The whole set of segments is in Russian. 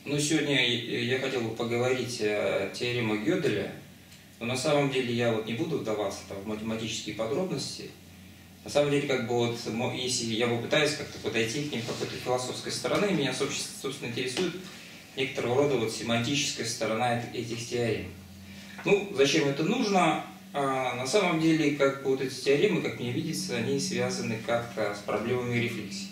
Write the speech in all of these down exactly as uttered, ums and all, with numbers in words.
Ну, сегодня я хотел бы поговорить о теореме Гёделя, но на самом деле я вот не буду вдаваться там, в математические подробности. На самом деле, как бы вот, если я попытаюсь как-то подойти к ним какой-то философской стороны, меня, собственно, интересует некоторого рода вот семантическая сторона этих теорем. Ну, зачем это нужно? А, на самом деле, как бы вот эти теоремы, как мне видится, они связаны как-то с проблемами рефлексии.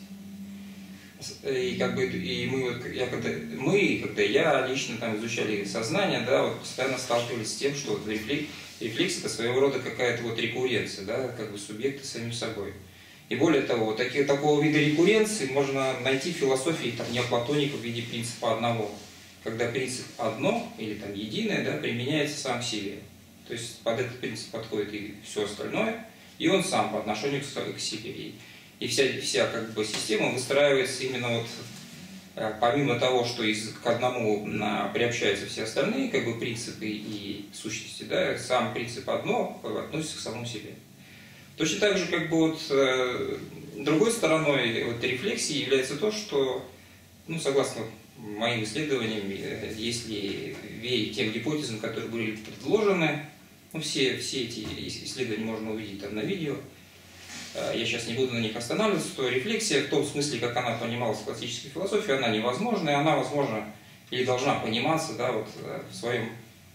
И как бы и мы, вот, я, когда, мы, когда я лично там изучали сознание, да, вот постоянно сталкивались с тем, что вот рефлекс, рефлекс это своего рода какая-то вот рекурренция, да, как бы субъекта самим собой. И более того, таки, такого вида рекурренции можно найти в философии там, неоплатоников в виде принципа одного, когда принцип одно или там единое, да, применяется сам к себе. То есть под этот принцип подходит и все остальное, и он сам по отношению к себе. И вся, вся как бы, система выстраивается именно вот, помимо того, что из, к одному на, приобщаются все остальные как бы, принципы и сущности, да, сам принцип одно относится к самому себе. Точно так же, как бы, вот, э, другой стороной вот, рефлексии является то, что, ну, согласно моим исследованиям, если верить тем гипотезам, которые были предложены, ну, все, все эти исследования можно увидеть там на видео, я сейчас не буду на них останавливаться, то рефлексия в том смысле, как она понималась в классической философии, она невозможна, и она возможна или должна пониматься, да, вот, в своем,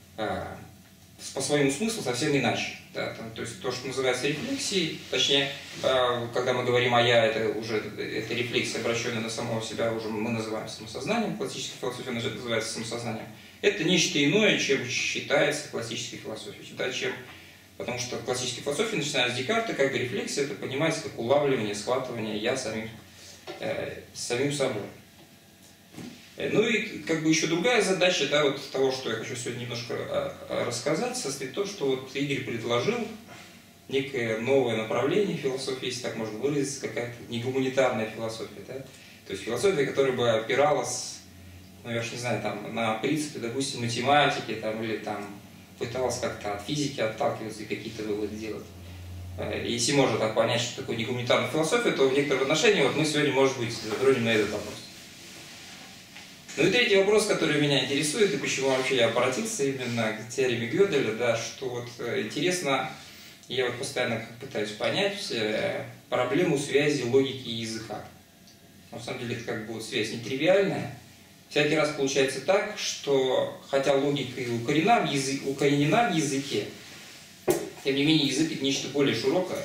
по своему смыслу совсем иначе. Да, там, то есть то, что называется рефлексией, точнее, когда мы говорим о «я», это уже это рефлексия, обращенная на самого себя, уже мы называем самосознанием, классическая философия называется самосознанием. Это нечто иное, чем считается классической философией, да, чем Потому что в классической философии, начиная с Декарта, как бы рефлексия, это понимается как улавливание, схватывание «я» самим, э, самим собой. Ну и как бы еще другая задача, да, вот того, что я хочу сегодня немножко рассказать, состоит в том, что вот Игорь предложил некое новое направление философии, если так можно выразиться, какая-то негуманитарная философия. Да? То есть философия, которая бы опиралась, ну я уж не знаю, там, на принципы, допустим, математики там, или там, пыталась как-то от физики отталкиваться и какие-то выводы делать. Если можно так понять, что такое негуманитарная философия, то в некотором отношении вот мы сегодня, может быть, затронем на этот вопрос. Ну и третий вопрос, который меня интересует, и почему вообще я обратился именно к теореме Гёделя, да, что вот интересно, я вот постоянно пытаюсь понять проблему связи логики и языка. На самом деле это как бы вот связь нетривиальная. Всякий раз получается так, что хотя логика и укоренена в, язык, укоренена в языке, тем не менее язык это нечто более широкое,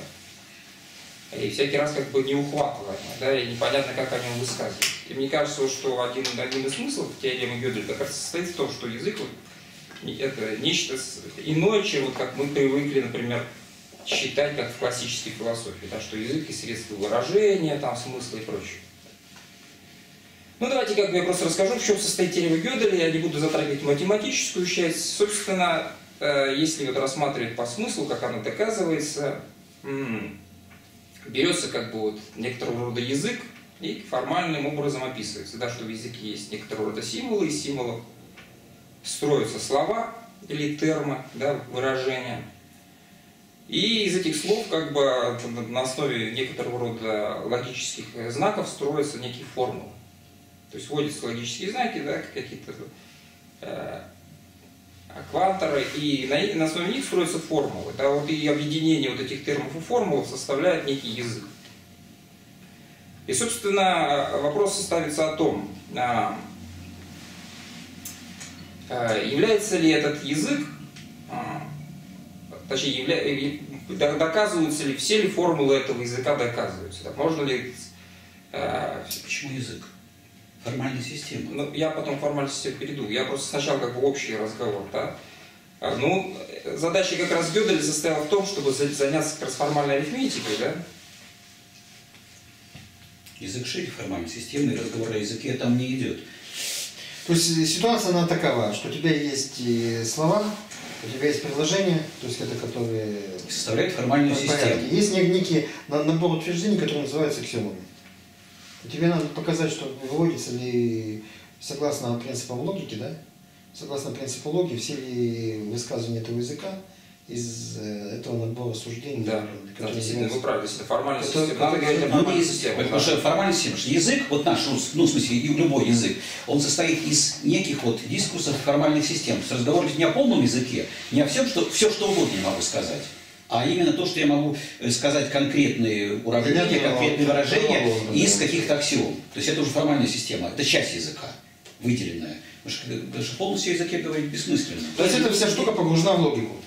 и всякий раз как бы неухватываемо, да, и непонятно, как о нем высказывать. И мне кажется, что один, один из смыслов теоремы Гёделя как раз состоит в том, что язык вот, это нечто иное, чем вот, как мы привыкли, например, считать как в классической философии, да, что язык и средства выражения, там, смысла и прочее. Ну, давайте как бы я просто расскажу, в чем состоит теорема Гёделя, я не буду затрагивать математическую часть. Собственно, если вот рассматривать по смыслу, как она доказывается, берется как бы вот некоторого рода язык и формальным образом описывается, да, что в языке есть некоторого рода символы, из символов строятся слова или термы, да, выражения. И из этих слов как бы на основе некоторого рода логических знаков строятся некие формулы. То есть вводятся логические знаки, да, какие-то э, кванторы, и на, на основе них строятся формулы. Да, вот и объединение вот этих терминов и формул составляет некий язык. И, собственно, вопрос ставится о том, а, а, является ли этот язык, а, точнее, явля, доказываются ли, все ли формулы этого языка доказываются. Да, можно ли... А, Почему язык? Формальная система. Ну, я потом формальную систему перейду. Я просто сначала как бы общий разговор. Да? Ну, задача как раз Гёделя состояла в том, чтобы заняться как раз формальной арифметикой. Да? Язык шире формальной системы, и разговор о языке там не идет. То есть ситуация она такова, что у тебя есть слова, у тебя есть предложения, то есть это которые... Составляют формальную систему. Есть некий набор утверждений, которые называются аксиомами. Тебе надо показать, что выводится ли согласно принципам логики, да? Согласно принципу логики, все ли высказывания этого языка из э, этого набора суждений. Да, да, действительно, вы правы, если формальная Это- система, это говорит о Ну, формальной есть, системе. потому что формальная система, что язык, вот наш русский, ну, в смысле, и любой язык, он состоит из неких вот дискурсов формальных систем. То есть разговор не о полном языке, не о всем, что, все, что угодно я могу сказать, а именно то, что я могу сказать конкретные уравнения, конкретные выражения из каких-то аксиом. То есть это уже формальная система, это часть языка, выделенная. Потому что, потому что полностью о языке говорить бессмысленно. То есть эта вся штука погружена в логику.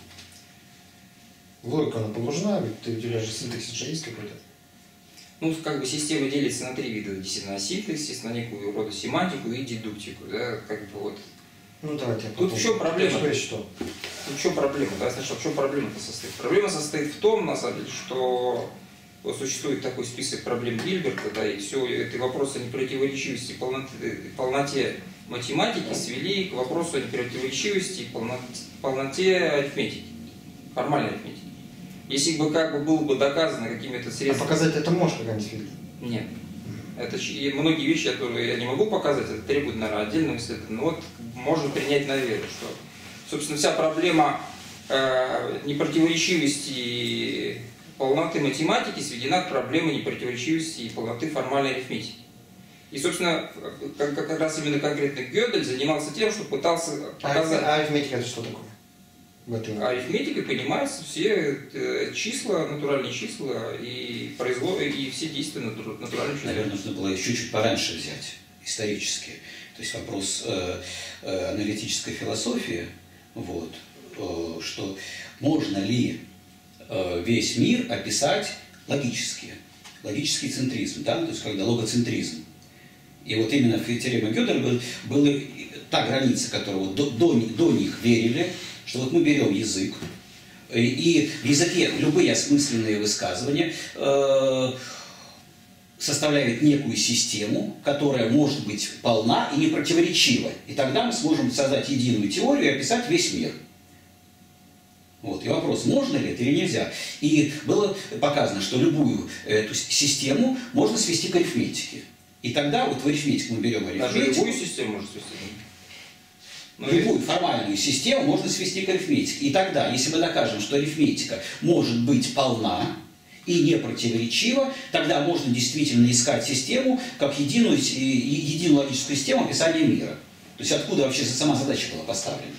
В логику она погружена, ведь ты, у тебя же синтаксис же есть какой-то. Ну, как бы система делится на три вида, действительно, на синтаксис, на некую рода семантику и дедуктику, да, как бы вот. Ну давайте я Тут в чем проблема? Что я что? Тут в чем проблема? Да, значит, в чем проблема-то состоит? Проблема состоит в том, на самом деле, что вот существует такой список проблем Гильберта, да, и все эти вопросы о непротиворечивости и полноте, полноте математики свели к вопросу о непротиворечивости и полноте, полноте арифметики, формальной арифметики. Если бы как бы было бы доказано какими-то А средствами... показать это можешь как-нибудь видеть? Нет. Это ч- и многие вещи, которые я не могу показать, это требует, наверное, отдельного исследования. Но вот можно принять на веру, что, собственно, вся проблема э, непротиворечивости и полноты математики сведена к проблеме непротиворечивости и полноты формальной арифметики. И, собственно, как, как раз именно конкретно Гёдель занимался тем, что пытался показать... А арифметика это что такое? В этой... Арифметикой понимаются все э, числа, натуральные числа и производ... и все действия натур... натуральных чисел. Наверное, нужно было еще чуть пораньше взять, исторически. То есть вопрос э, э, аналитической философии, вот, э, что можно ли э, весь мир описать логически, логический центризм, да? То есть когда логоцентризм. И вот именно в теореме Гёделя был, была та граница, которую до, до, до них верили, что вот мы берем язык, и в языке любые осмысленные высказывания э, составляют некую систему, которая может быть полна и непротиворечива. И тогда мы сможем создать единую теорию и описать весь мир. Вот. И вопрос, можно ли это или нельзя. И было показано, что любую эту систему можно свести к арифметике. И тогда вот в арифметику мы берем арифметику. Даже любую систему можно свести. Но Любую формальную систему можно свести к арифметике. И тогда, если мы докажем, что арифметика может быть полна и не противоречива, тогда можно действительно искать систему как единую, единую логическую систему описания мира. То есть откуда вообще сама задача была поставлена?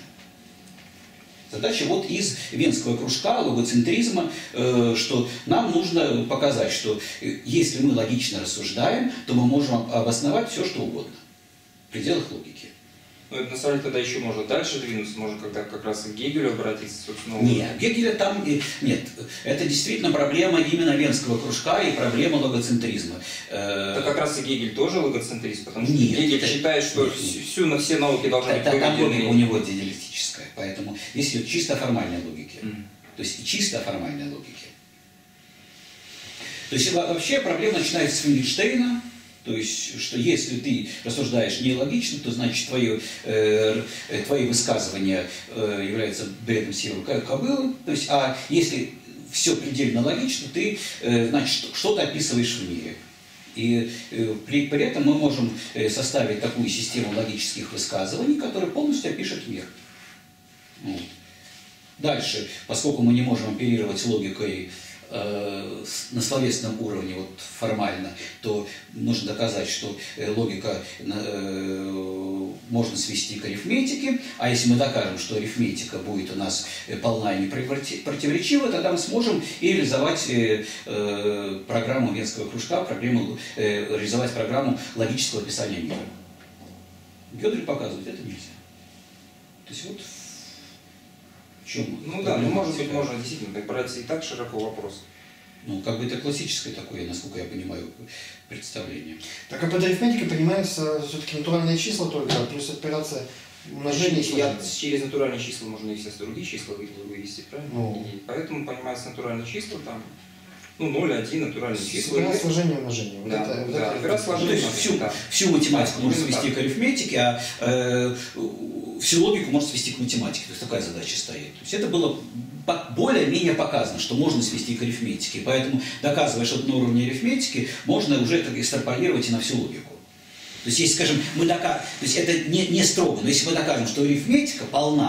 Задача вот из венского кружка, логоцентризма, э, что нам нужно показать, что если мы логично рассуждаем, то мы можем обосновать все, что угодно в пределах логики. Ну, это на самом деле тогда еще можно дальше двинуться, можно когда как раз к Гегелю обратиться, собственно. Нет, Гегеля там нет. Это действительно проблема именно венского кружка и проблема логоцентризма. Это как раз и Гегель тоже логоцентрист, потому что Нет, Гегель это... считает, что нет, всю, всю на все науки должны быть Там логика проведены. у него диалектическая, поэтому здесь идет чисто формальная логика. Mm. То есть чисто формальная логика. То есть вообще проблема начинается с Фингенштейна. То есть, что если ты рассуждаешь нелогично, то значит твое, э, твои высказывания э, являются бредом сивой кобылы. То есть, а если все предельно логично, ты э, значит что-то описываешь в мире. И э, при, при этом мы можем составить такую систему логических высказываний, которая полностью опишет мир. Вот. Дальше, поскольку мы не можем оперировать логикой на словесном уровне, вот формально, то нужно доказать, что логика можно свести к арифметике, а если мы докажем, что арифметика будет у нас полна и непротиворечива, тогда мы сможем и реализовать программу венского кружка, проблему, реализовать программу логического описания мира. Гёдель показывает, это нельзя. То есть вот чем? Ну да, ну может быть, можно действительно так брать и так широко вопрос. Ну, как бы это классическое такое, насколько я понимаю, представление. Так а под арифметикой понимаются все-таки натуральные числа только, плюс операция умножения. Я, через натуральные числа можно и все другие числа вывести, правильно? Ну. И поэтому понимаются натуральные числа, там, ну, ноль, один, натуральные числа. Опера сложения умножения. Вот да, это, вот да, это, опера сложения. То есть всю, да. всю математику Да, можно именно свести так. к арифметике, а э, всю логику можно свести к математике. То есть такая задача стоит. То есть это было более-менее показано, что можно свести к арифметике. Поэтому, доказывая что-то на уровне арифметики, можно уже это экстраполировать и на всю логику. То есть, если, скажем, мы докажем, то есть это не, не строго, но если мы докажем, что арифметика полна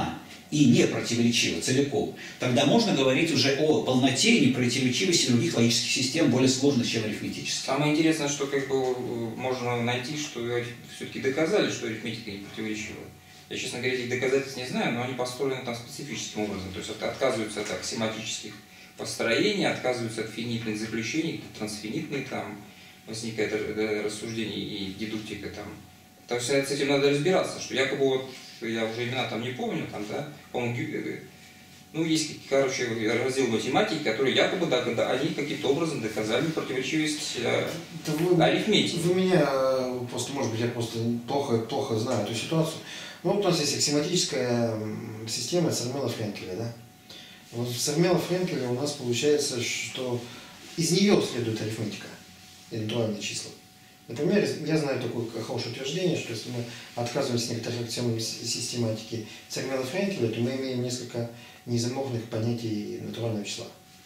и не противоречива целиком, тогда можно говорить уже о полноте и непротиворечивости других логических систем, более сложных, чем арифметические. Самое интересное, что как бы можно найти, что все-таки доказали, что арифметика не противоречива. Я, честно говоря, этих доказательств не знаю, но они построены там специфическим образом. То есть отказываются от аксиоматических построений, отказываются от финитных заключений, трансфинитные там возникает рассуждение и дедуктика там. То есть с этим надо разбираться, что якобы вот, я уже имена там не помню, там, да, по-моему, ну, есть, короче, раздел математики, который якобы, да, когда они каким-то образом доказали противоречивость э, вы, арифметики. Вы меня, просто, может быть, я просто плохо, плохо знаю эту ситуацию. Ну, вот у нас есть аксиоматическая система Цермела-Френкеля, да? Вот в Цермела-Френкеля у нас получается, что из нее следует арифметика и натуральные числа. Например, я знаю такое хорошее утверждение, что если мы отказываемся от некоторых аксиом систематики Цермела-Френкеля, то мы имеем несколько неизоморфных понятий натурального числа.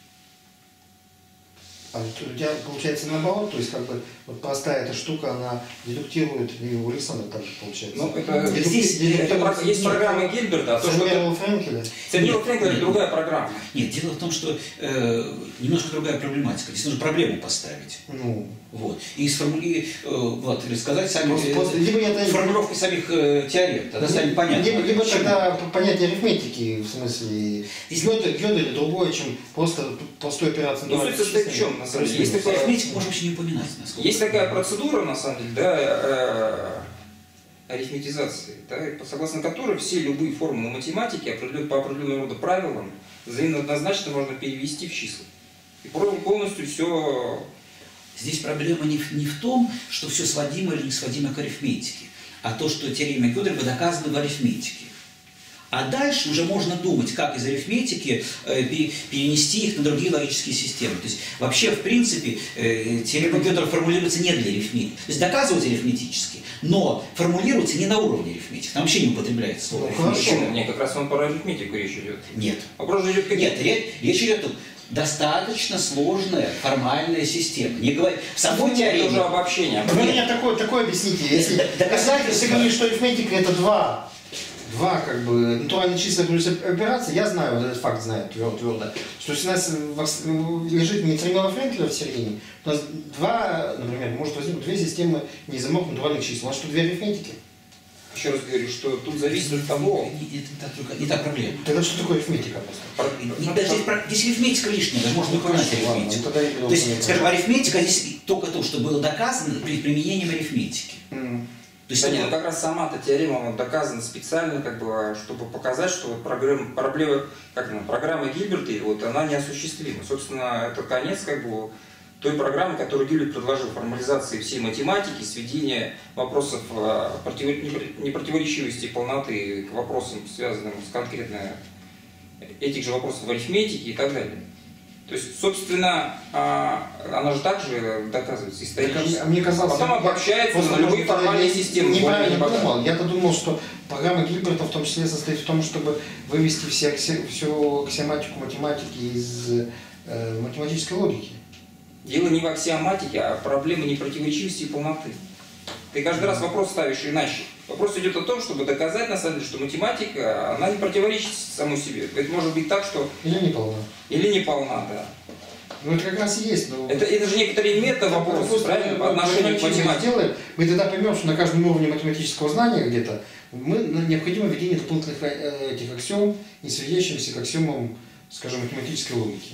А у тебя получается наоборот, то есть как бы вот простая эта штука, она дедуктирует, и у Александра также получается. Ну, это, Дедук... здесь это, есть программа Гильберта, а то, что Цермела-Френкеля. Цермела-Френкеля это другая программа. Нет, дело в том, что э, немножко другая проблематика. Здесь нужно проблему поставить. Ну. Вот. И сформулировать, э, Влад, или сказать сами, Просто, просто, либо я, формулировки самих э, теорем, тогда станет понятно. Либо, либо тогда понятие арифметики, в смысле, Гёдель, Гёдель другое, чем просто простой операция. Ну, суть состоит в чем, на самом деле? Есть такая, арифметику можно вообще не упоминать. Есть такая процедура, на самом деле, да, э, арифметизации, да, согласно которой все любые формулы математики по определенного рода правилам взаимно однозначно можно перевести в числа. И полностью все... Здесь проблема не в, не в том, что все сводимо или не сводимо к арифметике, а то, что теоремы Гёделья доказаны в арифметике. А дальше уже можно думать, как из арифметики э, перенести их на другие логические системы. То есть вообще, в принципе, э, теорема Гёделья формулируется не для арифметики. То есть доказывается арифметически, но формулируется не на уровне арифметики. Там вообще не употребляется слово Ну, арифметика. Почему? Мне как раз вам про арифметику речь идет. Нет. Вопрос же идет как... Нет, речь, речь идет о достаточно сложная формальная система. Не говори, в самой Это теореме... уже обобщение. Вы мне такое, такое объясните. Если доказательство, ты говоришь, что арифметика это два, два как бы натуральные числа плюс операции, я знаю, вот этот факт знаю твердо, твердо, что если у нас лежит не Цермела-Френкеля в середине, у нас два, например, может возникнуть две системы неизоморфных натуральных чисел. У нас что, две арифметики? Еще раз говорю, что тут зависит от того... Не, не, не, не та проблема. Тогда что такое арифметика просто? Не, даже здесь, здесь арифметика лишняя, даже можно упоминать арифметику. Ладно, ну, то есть, скажем, арифметика здесь только то, что было доказано при применении арифметики. Mm. То есть, Да нет, ну как раз сама-то теорема вот, доказана специально, как бы, чтобы показать, что вот программа, проблема, как она, программа Гильберта, вот, она неосуществима. Собственно, это конец как бы, той программы, которую Гильберт предложил формализации всей математики, сведения вопросов против... непротиворечивости и полноты к вопросам, связанным с конкретно этих же вопросов в арифметике и так далее. То есть, собственно, она же также доказывается исторически. А мне казалось, потом я, обобщается я, на любые может, формальные я системы. Неправильно думал. Я-то думал, что программа Гильберта в том числе состоит в том, чтобы вывести все акси... всю аксиоматику математики из э, математической логики. Дело не в аксиоматике, а проблема непротиворечивости и полноты. Ты каждый раз вопрос ставишь иначе. Вопрос идет о том, чтобы доказать, на самом деле, что математика, она не противоречит самой себе. Это может быть так, что... Или не полна. Или не полна, да. Ну это как раз и есть. Но... Это, это же некоторые мета-вопросы, правильно, по отношению к математике. Сделаем, мы тогда поймем, что на каждом уровне математического знания где-то мы, необходимо введение дополнительных этих аксиом, не сводящихся к аксиомам, скажем, математической логики.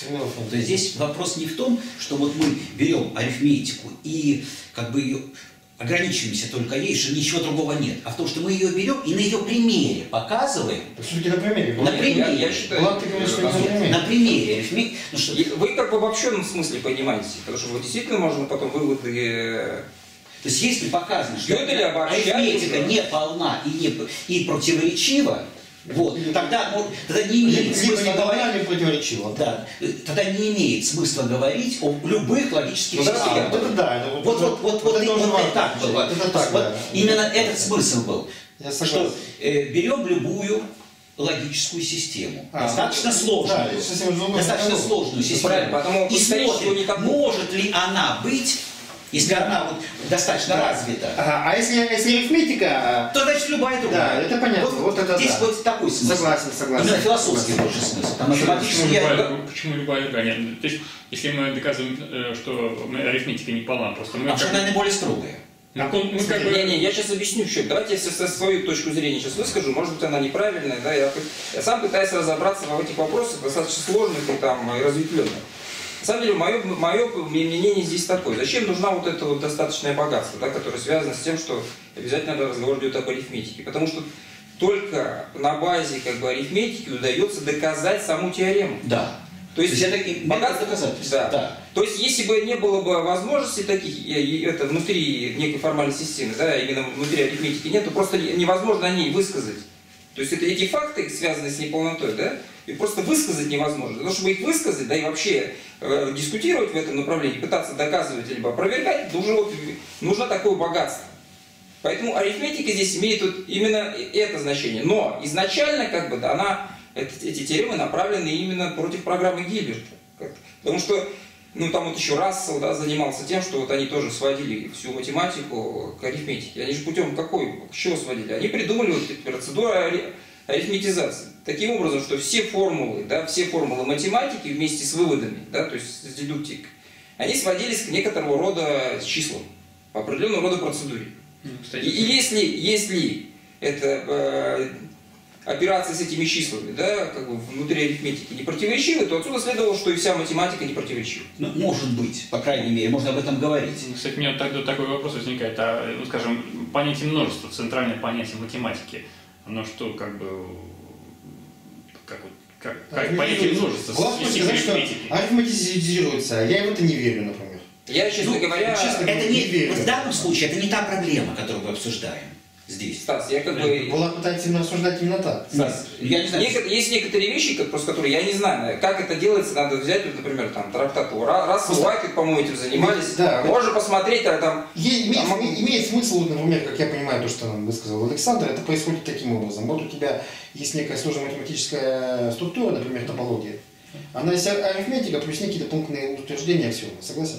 То есть здесь вопрос не в том, что вот мы берем арифметику и как бы ее ограничиваемся только ей, что ничего другого нет, а в том, что мы ее берем и на ее примере показываем. Все-таки на примере. На примере. Я, я считаю, Влад, ты говоришь, что на, на примере. На примере арифметики. Ну, что... Вы как бы в обобщенном смысле понимаете, потому что вот действительно можно потом выводы... То есть если показано, что арифметика не полна и, не, и противоречива, вот, тогда, ну, тогда не имеет смысла говорить, противоречиво. Да, тогда не имеет смысла говорить о любых логических ну, системах. Да, это да, это вот, вот, вот, вот, это, вот, вот так было. Это так, вот, да. Именно этот смысл был, Я что э, берем любую логическую систему, а, достаточно сложную, да, достаточно сложную систему, потому и смотрим, может ли она быть Если она вот достаточно Да. развита, Ага, а если, если арифметика, то значит любая другая. да, это понятно. Вот, Вот это здесь да. вот такой смысл. Согласен, согласен. Именно философский больше смысл. Там Почему, математически я- любая, почему любая другая? Нет, то есть, если мы доказываем, э, что мы- арифметика не полна, просто мы... Потому что как- она наиболее строгая. мы, кон- мы как бы... Не-не, я сейчас объясню, что. Давайте я со- свою точку зрения сейчас выскажу, может быть, она неправильная, да, я, я сам пытаюсь разобраться в этих вопросах, достаточно сложных и, там, и разветвленных. На самом деле, мое, мое мнение здесь такое. Зачем нужна вот это вот достаточное богатство, да, которое связано с тем, что обязательно разговор идет об арифметике? Потому что только на базе как бы, арифметики удается доказать саму теорему. Да. То есть, То есть это и богатство- доказательство. Да. Да. То есть, если бы не было бы возможностей таких, и- и это внутри некой формальной системы, да, именно внутри арифметики нет, то просто не- невозможно о ней высказать. То есть, это эти факты, связанные с неполнотой, да, и просто высказать невозможно. Для того, чтобы их высказать, да, и вообще э, дискутировать в этом направлении, пытаться доказывать либо опровергать, то уже вот нужно такое богатство. Поэтому арифметика здесь имеет вот именно это значение. Но изначально, как бы, да, она, эти, эти теоремы направлены именно против программы Гильберта. Как- Потому что, ну, там вот еще Рассел, да, занимался тем, что вот они тоже сводили всю математику к арифметике. Они же путем какой, к чего сводили? Они придумали вот эти процедуры ари- арифметизации. Таким образом, что все формулы, да, все формулы математики вместе с выводами, да, то есть с дедуктикой, они сводились к некоторого рода числам, по определенного рода процедуре. Ну, кстати, И, и если, если это э, операции с этими числами, да, как бы внутри арифметики не противоречивы, то отсюда следовало, что и вся математика не противоречива. Ну, может быть, по крайней мере, можно об этом говорить. Кстати, у меня тогда такой вопрос возникает. А, ну, скажем, понятие множества, центральное понятие математики, оно что, как бы, как, вот, как, как понятие множества Главное с сказать, что арифметики? арифметизируется, а я в это не верю, например. Я, честно Ну, говоря, честно, Это не не, верю. в данном случае это не та проблема, которую мы обсуждаем здесь. Стас, я как бы... Была пытается именно рассуждать именно так. Стас, Я не знаю. неко- есть некоторые вещи, как, просто которые я не знаю, как это делается, надо взять, вот, например, там, трактат Ра- Рассел, Уайт, по-моему, этим занимались. Да. Можно посмотреть, а там... Е- Имеет, А могу- имеет смысл, вот, например, как я понимаю, то, что нам высказал Александр, это происходит таким образом. Вот у тебя есть некая сложная математическая структура, например, топология. Она есть арифметика плюс некие дополнительные утверждения аксиомы. Согласен?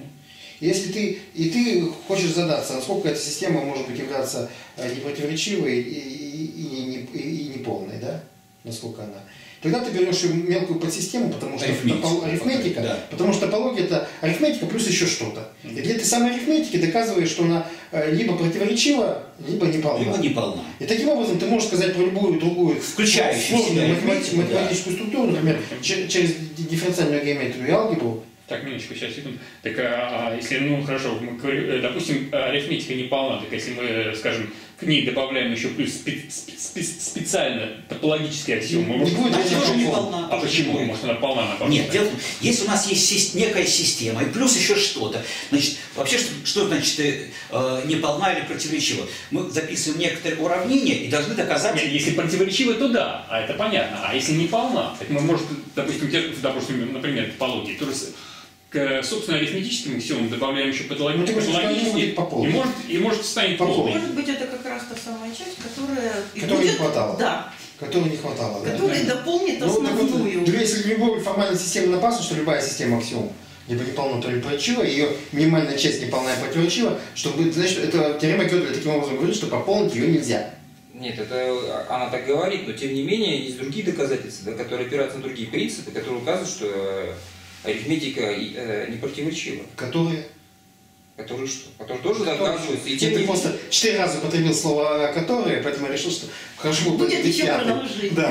Если ты, и ты хочешь задаться, насколько эта система может быть являться э, непротиворечивой и, и, и, не- и- и неполной, да? Насколько она. Тогда ты берешь и мелкую подсистему, потому что Арифметика. топол- арифметика, Да. потому что топология это арифметика плюс еще что-то. И для этой самой арифметики доказываешь, что она э, либо противоречива, либо неполна. Либо неполна. И таким образом ты можешь сказать про любую другую Включающую сложную себя математи- арифметику, да. математическую структуру, например, че- через дифференциальную геометрию и алгебру. Так, минуточку, сейчас, секунду. Так, а, а если, ну, хорошо, мы говорим, э, допустим, арифметика не полна, так если мы, скажем, к ней добавляем еще плюс спе- спе- спе- специально топологические аксиомы, Не может, будет Она она тоже полна. неполна. а почему? Может, она полна, наоборот? Нет, дело в том, если у нас есть сис- некая система, и плюс еще что-то, значит, вообще, что, что значит э, э, неполна или противоречива? Мы записываем некоторые уравнения и должны доказать... Нет, если противоречивая, то да, а это понятно. А если не полна, так мы, может, допустим, те- допустим например, топологии, то есть к, собственно, арифметическим аксиомам добавляем еще патологи- Ну, ты говоришь, что они патологические, будут по полной. и может, и может станет По полной. полной. Может быть, это как раз та самая часть, которая и Которой не будет- хватало. Да, Которой не хватало. Да? которая дополнит Ну, так вот, основную. да, если любой формальной системе напасться, что любая система аксиом либо неполна, то ли противоречива, ее минимальная часть неполная и противоречива, чтобы, значит, это теорема Гёделя таким образом говорит, что пополнить ее нельзя. Нет, это она так говорит, но тем не менее есть другие доказательства, да, которые опираются на другие принципы, которые указывают, что э, арифметика э, не противоречива. Которые... Которые что? Которые тоже доказываются. И тем Ты не просто четыре раза употребил слово «которые», поэтому я решил, что хорошо Будет употребить еще пятый. продолжение. Да.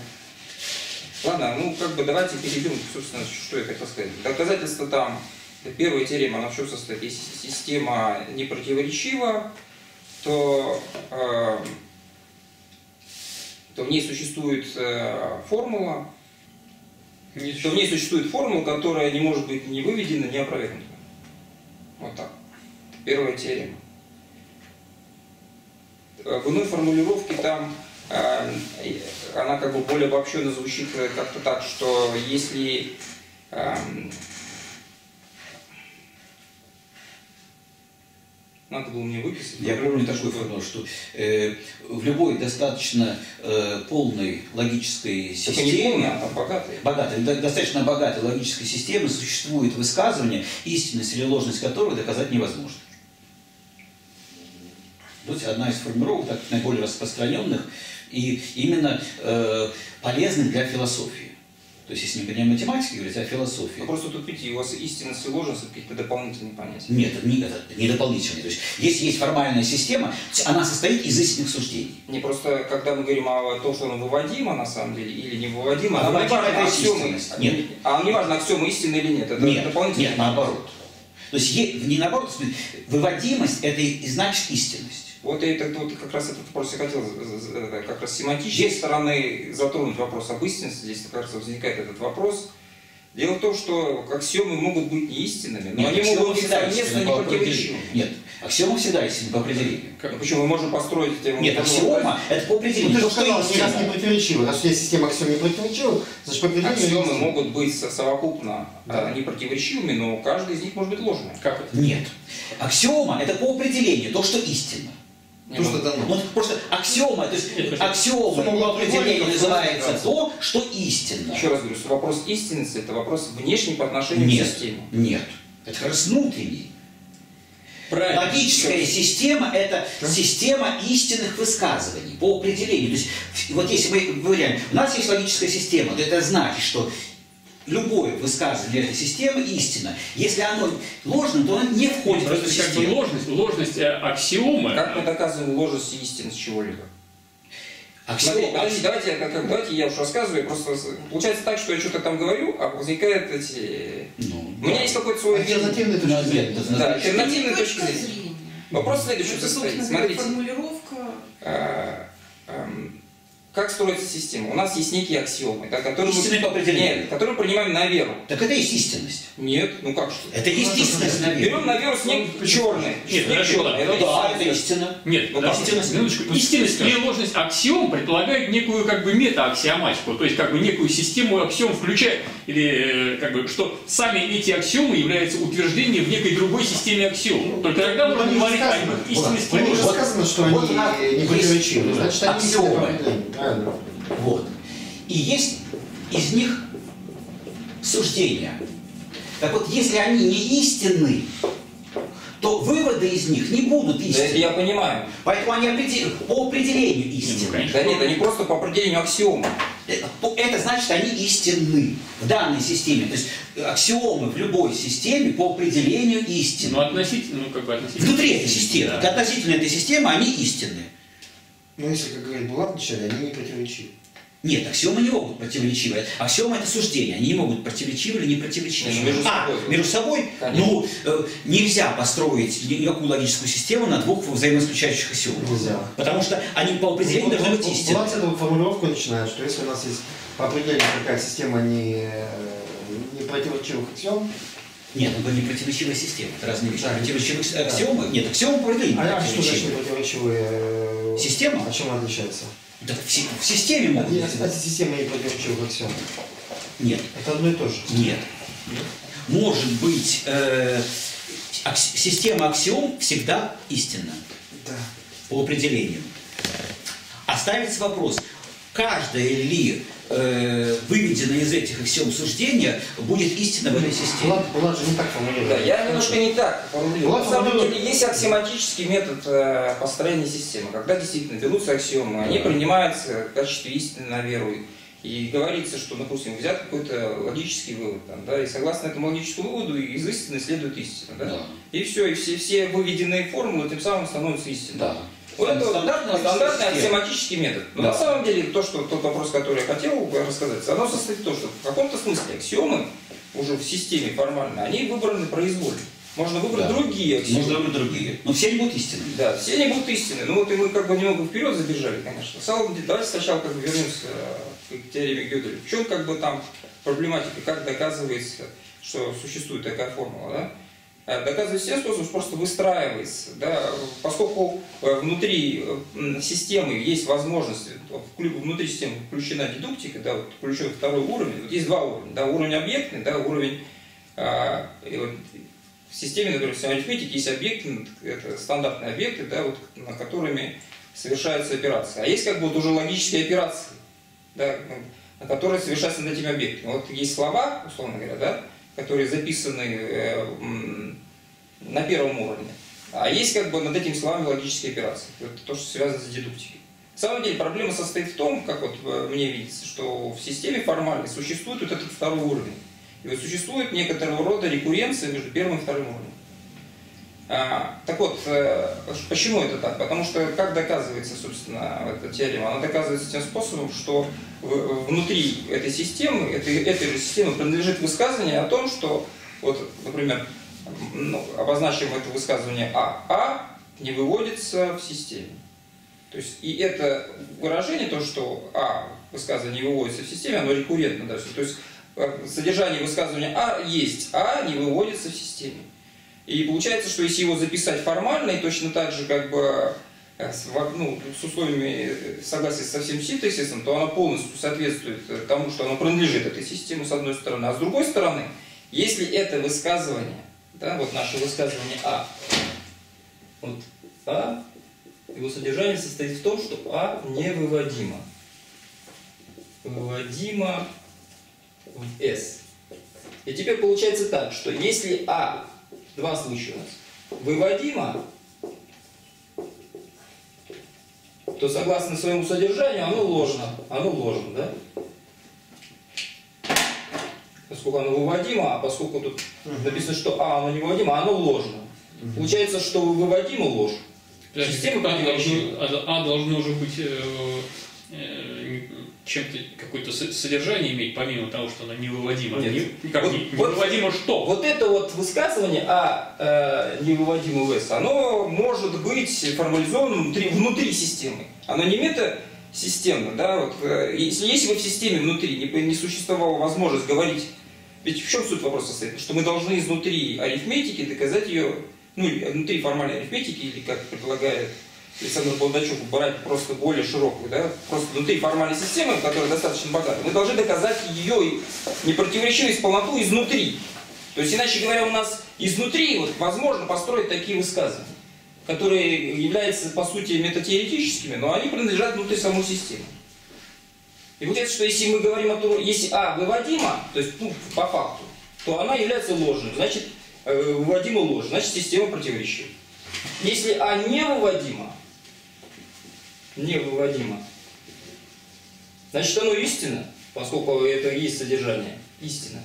Ладно, ну как бы давайте перейдем, собственно, что я хотел сказать. Доказательства там, первая теорема, она в чем состоит? Если система не противоречива, то, э, то в ней существует э, формула, то в ней существует формула, которая не может быть ни выведена, ни опровергнута. Вот так. Первая теорема. В иной формулировке там э, она как бы более обобщенно звучит как-то так, что если э, Надо было мне выписать. Я помню такую формулу, что э, в любой достаточно э, полной логической Только не системе, полная, а богатая. богатой, до- достаточно богатой логической системы существует высказывание, истинность или ложность которого доказать невозможно. Вот одна из формулировок, так, наиболее распространенных и именно э, полезных для философии. То есть, если не о математике говорить, а о философии. Ну, просто тут, видите, у вас истинность и ложность — это какие-то дополнительные понятия. Нет, это не, это не дополнительные. То есть, если есть формальная система, она состоит из истинных суждений. Не просто, когда мы говорим о том, что оно выводимо на самом деле или не выводимо, А нам не выводимо важно, это аксиомы, истинность. Нет. а не важно, аксиомы истинны или нет. Это Нет, дополнительные нет, наоборот. То есть, е- не наоборот, в смысле, выводимость – это и значит истинность. Вот я это, вот как раз этот вопрос я хотел з- з- это, как раз с семантической Есть. стороны затронуть вопрос об истинности. Здесь как раз возникает этот вопрос. Дело в том, что аксиомы могут быть не истинными, но Нет, они аксиомы могут быть всегда совместно истинны не по определению. противоречивы. Нет, аксиома всегда истинна по определению. Ну, почему мы можем построить тему? Нет, аксиома – это по Ну, определению. ты же То, что сказал, что раз не истинно. противоречивы. Раз есть система аксиом не противоречивых, значит, по определению Аксиомы истинны. могут быть со- совокупно Да. а, не противоречивыми, но каждый из них может быть ложным. Как это? Нет. Аксиома – это по определению то, что истинно. То, что дано. Вот просто аксиома, то есть аксиома Сумма по определению треугольников называется равна то, что истинно. Еще раз говорю, что вопрос истинности – это вопрос внешний по отношению Нет, к системе. нет. Это как раз внутренний. Правильно. Логическая система – это система истинных высказываний по определению. То есть, вот если мы говорим, у нас есть логическая система, то это значит, что любое высказывание этой системы истинно. Если оно ложно, то оно не входит в эту Просто как бы систему. ложность, ложность э, аксиомы. Как мы доказываем ложность и истинность чего-либо? Смотри, Аксиома, подожди, давайте, я, как, как- давайте я уж рассказываю. Просто с- получается так, что я что-то там говорю, а возникает эти... ну, У меня есть какое-то свое видение. Альтернативные точки Ну, зрения. нет, Да, альтернативная точка Точка зрения. зрения. Вопрос в следующем Это, состоит. собственно говоря, Смотрите, формулировка. а, ам, как строится система? У нас есть некие аксиомы, да, которые, мы, Истинные по определению. нет, которые мы принимаем на веру. так это есть истинность. Нет, ну как что? Это есть истинность, Берем наверное. на веру снег черный. Нет, Снег подожди, черный. да, Это Да, это истинность. истина. Нет, Ну, подождите, истинность. минуточку. Истинность или ложность аксиом предполагает некую как бы мета-аксиоматику, то есть как бы некую систему аксиом включает, или э, как бы, что сами эти аксиомы являются утверждением в некой другой системе аксиом. Только тогда Ну, можно там не говорить сказано. о истинности Вот, и не ложности. сказано, что Вот они у нас не есть противоречивы. Значит, они аксиомы. истинны по определению. Правильно. Вот. И есть из них суждения. Так вот, если они не истинны, то выводы из них не будут Да, это истинны. я понимаю. Поэтому они определ- по определению Ну, истинны. конечно. Да нет, они просто по определению аксиомы. Это, это значит, они истинны в данной системе. То есть аксиомы в любой системе по определению истинны. Ну, относительно, ну, как бы относительно. Внутри этой системы, Да. относительно этой системы, они истинны. Но если, как говорит Булат вначале, они не противоречивы. Нет, аксиомы не могут противоречивы. Аксиомы – это суждения. Они не могут противоречивы или не противоречивы. Ну, между а, собой. между собой? Конечно. Ну, э, нельзя построить никакую логическую систему на двух взаимоисключающих аксиомах. Нельзя. Потому что они по определению должны быть истинны. Булат с этого формулировку начинает, что если у нас есть по определению какая система не, не противоречивых аксиом, Нет, это не противоречивая система. Это разные вещи. Да. Противоречивые Да. аксиомы? Нет, аксиомы по определению а что значит не противоречивы. противоречивые? э, Система? От чем отличается? Да в, си- в системе могут Эти, быть. эти системы не противоречивых аксиом. Нет. Это одно и то же. Нет. Может быть, э, акс- система аксиом всегда истинна Да. по определению. Оставится вопрос, каждое ли э, выведенное из этих аксиом суждение будет истинно в этой системе. Булат, Булат же не так формулирует. Да, я немножко не так формулирую. Булат На самом формулирует- деле есть аксиоматический метод э, построения системы, когда действительно берутся аксиомы, они принимаются в качестве истины на веру. И говорится, что, допустим, взят какой-то логический вывод, там, да, и согласно этому логическому выводу из истины следует истина. Да? Да. И все, и все, все выведенные формулы тем самым становятся истиной. Да. Вот это Стандартная стандартный, стандартный система. аксиоматический метод. Но Да. на самом деле то, что тот вопрос, который я хотел бы рассказать, оно состоит в том, что в каком-то смысле аксиомы уже в системе формально, они выбраны произвольно. Можно выбрать Да. другие аксиомы. Можно выбрать другие. Но все они будут истинными. Да, все они будут истинны. Ну вот и мы как бы немного вперед забежали, конечно. Сал- Давайте сначала как бы вернемся к теореме Гёделя. В чем как бы там проблематика, как доказывается, что существует такая формула, да? А доказывается тем способом, что просто выстраивается, да, поскольку э, внутри э, системы есть возможность, вклю- внутри системы включена дедуктика, да, вот включен второй уровень, вот есть два уровня, да, уровень объектный, да, уровень а, и вот в системе, например, в арифметики есть объекты, это стандартные объекты, да, вот, на которыми совершаются операции. А есть как бы вот уже логические операции, да, на которые совершаются над этими объектами. Вот есть слова, условно говоря, да, которые записаны э, на первом уровне. А есть как бы над этими словами логические операции. Это то, что связано с дедуктикой. На самом деле проблема состоит в том, как вот мне видится, что в системе формальной существует вот этот второй уровень. И вот существует некоторого рода рекурренция между первым и вторым уровнем. А, так вот, почему это так? Потому что, как доказывается, собственно, эта теорема? Она доказывается тем способом, что внутри этой системы, этой, этой же системы принадлежит высказывание о том, что, вот, например, ну, обозначим это высказывание А. А не выводится в системе. То есть, и это выражение, то, что А высказывание не выводится в системе, оно рекуррентно. Да, то есть, содержание высказывания А есть, А не выводится в системе. И получается, что если его записать формально, и точно так же, как бы, с, ну, с условиями согласия со всем синтаксисом, то оно полностью соответствует тому, что оно принадлежит этой системе, с одной стороны. А с другой стороны, если это высказывание, да, вот наше высказывание А, вот А, его содержание состоит в том, что А невыводимо. Выводимо в S. И теперь получается так, что если А, два случая у нас, выводимо, то согласно своему содержанию оно ложно. Оно ложно, да? Поскольку оно выводимо, а поскольку тут написано, что А оно не выводимо, оно ложно. Получается, что выводимо ложь. Система противоречива. А должно уже быть э, э, чем-то, какое-то содержание иметь, помимо того, что оно невыводимо. Нет. Не, как Вот, не, невыводимо вот, что? Вот это вот высказывание А э, невыводимо в S, оно может быть формализовано внутри, внутри системы. Оно не метасистемно, да, вот, э, если, если бы в системе внутри не, не существовала возможность говорить, ведь в чем суть вопроса состоит? Что мы должны изнутри арифметики доказать ее, ну, внутри формальной арифметики, или как предполагает Александр Болдачев, брать просто более широкую, да, просто внутри формальной системы, которая достаточно богата, мы должны доказать ее непротиворечивость, полноту изнутри. То есть, иначе говоря, у нас изнутри вот, возможно построить такие высказывания, которые являются, по сути, метатеоретическими, но они принадлежат внутри самой системы. И получается, что если мы говорим о том, если А выводима, то есть, ну, по факту, то она является ложной, значит, выводима ложь, значит, система противоречива. Если А не выводима, не выводимо, значит, оно истинно, поскольку это и есть содержание, истина.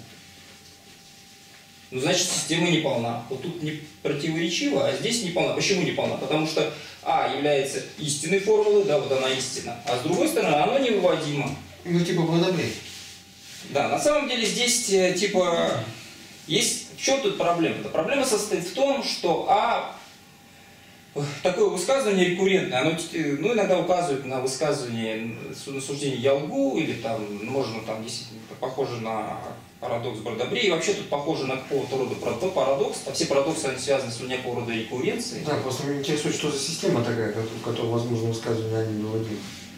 Ну, значит, система не полна. Вот тут не противоречиво, а здесь не полна. Почему не полна? Потому что А является истинной формулой, да, вот она истина, а с другой стороны, оно невыводимо. Ну, типа Бродобрей. Да, на самом деле здесь, типа, есть... В чем тут проблема? Проблема состоит в том, что А... Такое высказывание рекуррентное, оно ну, иногда указывает на высказывание, на суждение «я лгу», или там, можно там действительно похоже на парадокс Бродобрей, и вообще тут похоже на какого-то рода парадокс, а все парадоксы они связаны с некого рода рекурренцией. Да, просто меня интересует, что за система такая, в которой возможно высказывание один выводим.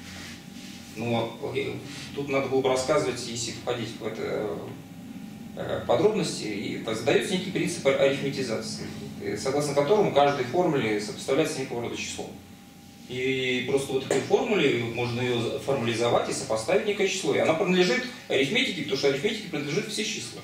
Ну, тут надо было бы рассказывать, если входить в это подробности, и задается некий принцип арифметизации, согласно которому каждой формуле сопоставляется некого рода число. И просто вот этой формуле можно ее формализовать и сопоставить некое число. И она принадлежит арифметике, потому что арифметике принадлежит все числа.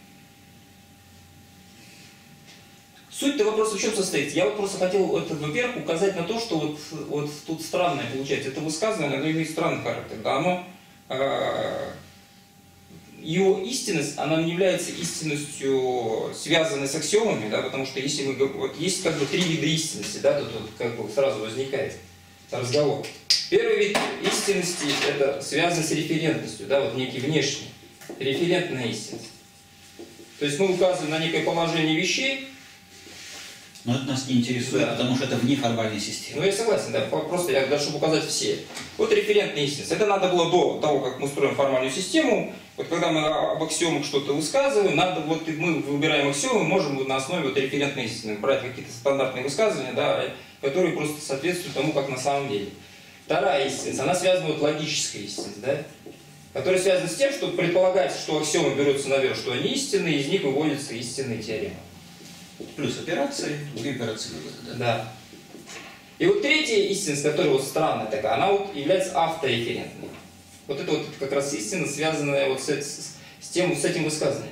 Суть-то вопроса в чем состоит? Я вот просто хотел, во-первых, указать на то, что вот, вот тут странное получается. Это высказывание, оно имеет странный характер. Да, оно... Э Его истинность, она не является истинностью, связанной с аксиомами, да, потому что если мы вот есть как бы три вида истинности, да, тут, тут как бы сразу возникает разговор. Первый вид истинности это связан с референтностью, да, вот некий внешний, референтная истинность. То есть мы указываем на некое положение вещей. Но это нас не интересует, да, потому что это вне формальной системы. Ну я согласен, да, просто я даже чтобы указать все. Вот референтная истинность. Это надо было до того, как мы строим формальную систему. Вот когда мы об аксиомах что-то высказываем, надо вот мы выбираем аксиомы, можем на основе вот референтной истины брать какие-то стандартные высказывания, да, которые просто соответствуют тому, как на самом деле. Вторая истинность, она связана вот логической истинностью, да, которая связана с тем, что предполагается, что аксиомы берутся наверх, что они истинные, из них выводятся истинные теоремы. Плюс операции, другие операции вывода, да? Да. И вот третья истинность, которая вот странная такая, она вот является автореферентной. Вот это вот как раз истина, связанная вот с, с, с, тем, с этим высказыванием.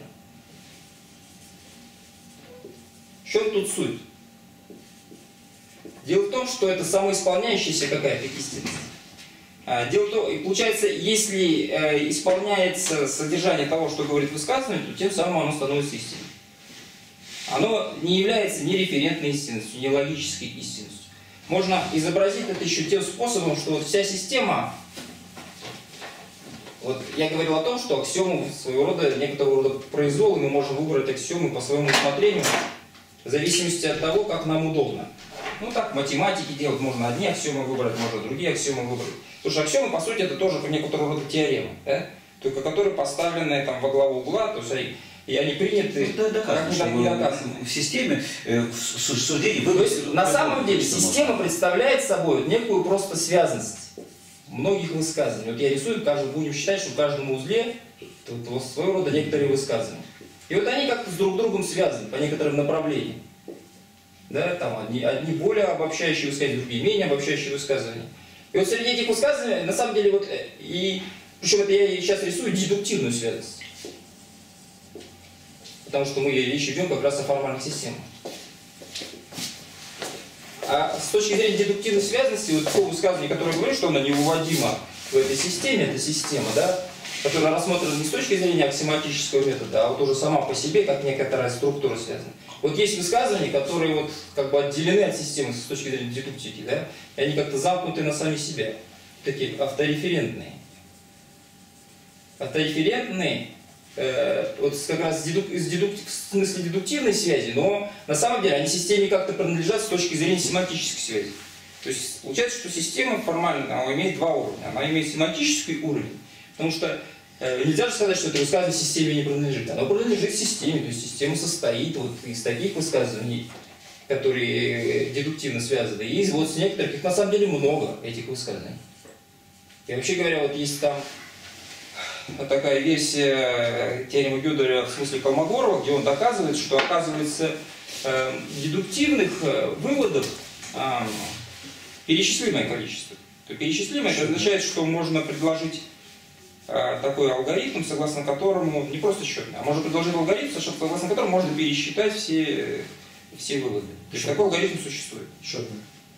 В чем тут суть? Дело в том, что это самоисполняющаяся какая-то истинность. Дело в том, и получается, если э, исполняется содержание того, что говорит высказывание, то тем самым оно становится истиной. Оно не является ни референтной истинностью, ни логической истинностью. Можно изобразить это еще тем способом, что вот вся система, вот я говорил о том, что аксиомы своего рода, некоторого рода произвол, и мы можем выбрать аксиомы по своему усмотрению, в зависимости от того, как нам удобно. Ну так, в математике делать можно одни аксиомы выбрать, можно другие аксиомы выбрать. Потому что аксиомы, по сути, это тоже некоторого рода теорема, да? Только которые поставлены там во главу угла, то есть и они приняты, ну, да, как что не доказано. В системе э, в суждении... То есть, на самом деле, система можно. представляет собой некую просто связанность многих высказываний. Вот я рисую, каждый, будем считать, что в каждом узле вот, своего рода некоторые высказывания. И вот они как-то с друг другом связаны по некоторым направлениям. Да, там одни, одни более обобщающие высказывания, другие менее обобщающие высказывания. И вот среди этих высказываний, на самом деле, вот, и, причем это я сейчас рисую дедуктивную связанность. Потому что мы речь ведем как раз о формальных системах. А с точки зрения дедуктивной связанности, вот то высказывание, которое я говорю, что оно невыводимо в этой системе, эта система, да, которая рассмотрена не с точки зрения аксиоматического метода, а вот уже сама по себе, как некоторая структура связана. Вот есть высказывания, которые вот как бы отделены от системы с точки зрения дедуктики, да, и они как-то замкнуты на сами себя, такие автореферентные. Автореферентные, э, вот как раз дедук, из дедук, в смысле дедуктивной связи, но на самом деле они системе как-то принадлежат с точки зрения семантической связи. То есть получается, что система формально она имеет два уровня. Она имеет семантический уровень, потому что э, нельзя же сказать, что это высказывание системе не принадлежит. Оно принадлежит системе, то есть система состоит вот из таких высказываний, которые дедуктивно связаны, и вот с некоторых, их на самом деле много, этих высказываний. И вообще говоря, вот есть там такая версия теоремы Гёделя в смысле Колмогорова, где он доказывает, что оказывается э, дедуктивных э, выводов э, перечислимое количество. То перечислимое это означает, что можно предложить э, такой алгоритм, согласно которому, не просто счетный, а можно предложить алгоритм, согласно которому можно пересчитать все, все выводы. То есть такой алгоритм существует. Счетный.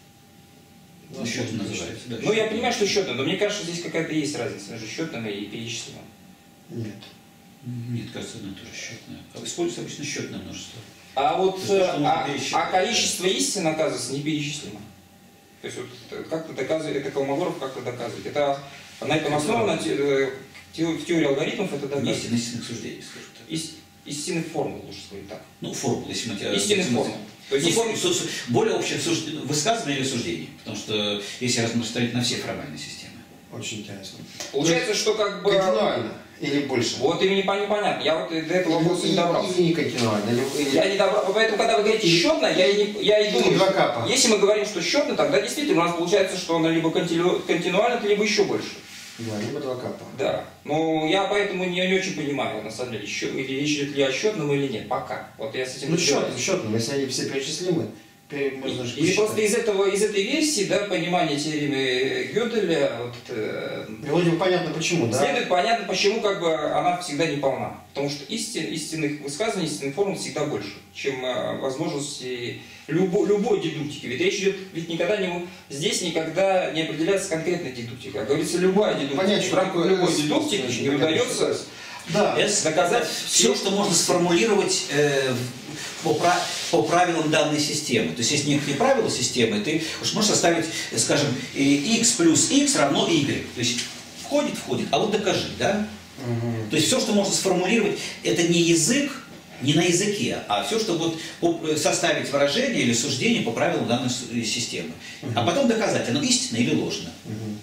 Ну, счетный называется. Да, ну, я понимаю, что счетный, но мне кажется, здесь какая-то есть разница между счетным и перечислимым. Нет. Нет, кажется, одно и то же счетное. Используется обычно счетное множество. А вот то, а, а количество истин, оказывается, неперечислимо. То есть вот как-то доказывает, это Колмогоров как-то доказывает. Это на этом основано, в теории алгоритмов это доказывает. Истинных, истинных суждений, скажем так. Ист, истинных формул, лучше сказать так. Ну, формул, если мы тебя... Истинных формул. То есть, ну, если... форм, более общее высказывание или суждение. Потому что если распространить на все формальные системы. Очень интересно. Получается, что как бы... Континуально или больше? Вот именно непонятно. Я вот до этого вопроса не добрался. Или не континуально. Или... Я не добрался. Поэтому, когда вы говорите счетно, я и, не, я и думаю, что, если мы говорим, что счетно, тогда действительно у нас получается, что оно либо контину, континуально, либо еще больше. Да, либо два капа. Да. Но я поэтому не, не очень понимаю, на самом деле, счет, или речь идет ли о счетном или нет. Пока. Вот я с этим ну, счетным, счетным. Если они все перечислимы, можно же и просто из, этого, из этой версии, да, понимания теоремы Гёделя, вот, э, вроде бы понятно почему, да? Следует понятно, почему как бы она всегда не полна. Потому что истин, истинных высказываний, истинных формул всегда больше, чем э, возможности любо, любой дедуктики. Ведь речь идет, ведь никогда не, здесь никогда не определяется конкретная дедуктика. А говорится, любая дедуктика. Понять, в рамках любой дедуктики не удается да. доказать все, что можно сформулировать э, по, по правилам данной системы. То есть, есть некие правила системы, ты можешь составить, скажем, x плюс x равно y. То есть, входит, входит, а вот докажи, да? Угу. То есть, все, что можно сформулировать, это не язык, не на языке, а все, что вот составить выражение или суждение по правилам данной системы. Угу. А потом доказать, оно истинно или ложно. Угу.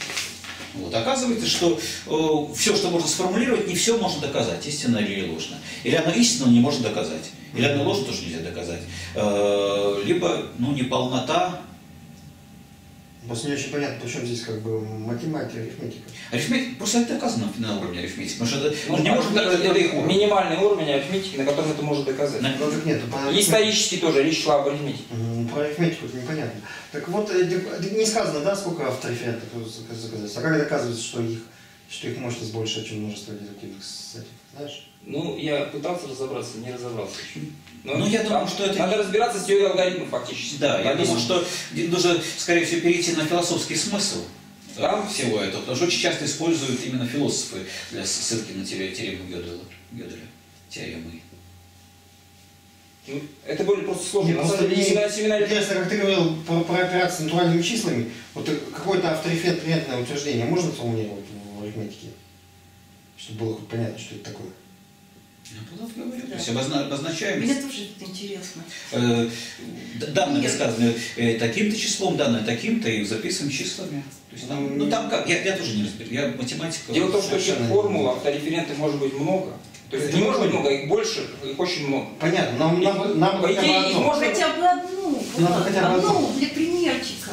Вот. Оказывается, что э, все, что можно сформулировать, не все можно доказать, истинно или ложно. Или оно истинно не может доказать, или оно ложно тоже нельзя доказать. Э, либо, ну, неполнота, Просто не очень понятно, причем здесь как бы математика, арифметика. Арифметика, просто это доказано на уровне арифметики. Потому что это, Ну, мы не можем арифметика это, это их это уровень. минимальный уровень арифметики, на котором это может доказать. На- Ну, так нет, по арифметике- Исторически тоже речь шла об арифметике. М, Про арифметику это непонятно. Так вот, э, д- не сказано, да, сколько автореферентов заказывается. А как доказывается, что их, что их мощность больше, чем множество дедуктивных сетей? Знаешь? Ну, я пытался разобраться, не разобрался еще. Но Ну, я там думаю, что это- Надо разбираться с теорией алгоритмов фактически. Да, я Написано. думаю, что нужно, скорее всего, перейти на философский смысл э, Там всего этого, потому что очень часто используют именно философы для ссылки на теорему теорему Гёделя, Гёделя, теоремы. Ну, это более просто сложно. Нет, На просто самом деле, мне если на семинаре... интересно, как ты говорил про, про операции с натуральными числами, вот э, какое-то автореферентное утверждение можно сформулировать в арифметике? Чтобы было хоть понятно, что это такое. Я просто говорю, то есть обозна- обозначаем Мне тоже это интересно. э, д- данные Нет. высказаны э, таким-то числом, данные таким-то, и записываем числами. То есть там, ну там как, я, я тоже не разбираю, я математика. Дело в том, что этих Совершенно формул автореферентов может быть много. То есть Это не не может быть понял. много, их больше, их очень много. Понятно, нам, нам, нам По хотя бы идее, их одно. можно- Хотя бы одну, вот Надо так, хотя бы одну одну. для примерчика.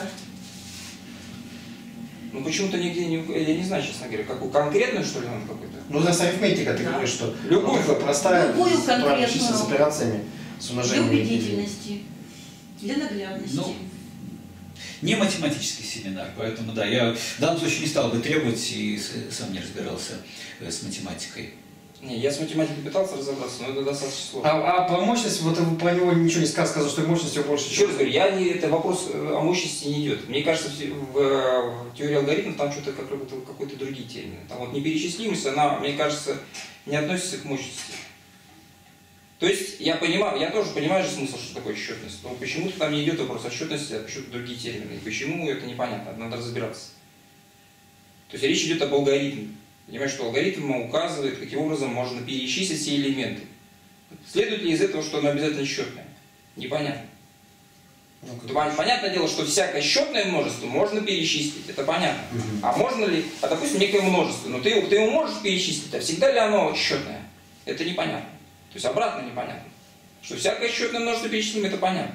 Ну почему-то нигде не... Я не знаю, честно говоря, какую конкретную, что ли, надо какой-то. Ну, за арифметика ты Да. говоришь, что Любую. вот такая простая Любую натуральная числа с конкретную. операциями, с Для умножением. убедительности, для наглядности. Ну, не математический семинар, поэтому да, я в данном случае не стал бы требовать и с- сам не разбирался э, с математикой. Не, я с математикой пытался разобраться, но это достаточно сложно. А, а про мощность, вот про него ничего не сказал, сказал, что мощность его больше, Еще раз говорю, я не, это вопрос э, о мощности не идет. Мне кажется, в, в, э, в теории алгоритмов там что-то как будто какой-то другие термины. Там вот неперечислимость, она, мне кажется, не относится к мощности. То есть я понимаю, я тоже понимаю же смысл, что такое счетность. Но почему-то там не идет вопрос о счетности, а почему-то другие термины. И почему это непонятно, надо разбираться. То есть речь идет об алгоритме. Понимаешь, что алгоритм указывает, каким образом можно перечислить все элементы. Следует ли из этого, что оно обязательно счетное? Непонятно. Ну, Пон- Понятное дело, что всякое счетное множество можно перечислить, это понятно. Мгм. А можно ли, а допустим, некое множество, но ты, его- ты его можешь перечислить, а всегда ли оно счетное? Это непонятно. То есть обратно непонятно. Что всякое счетное множество перечислим, это понятно.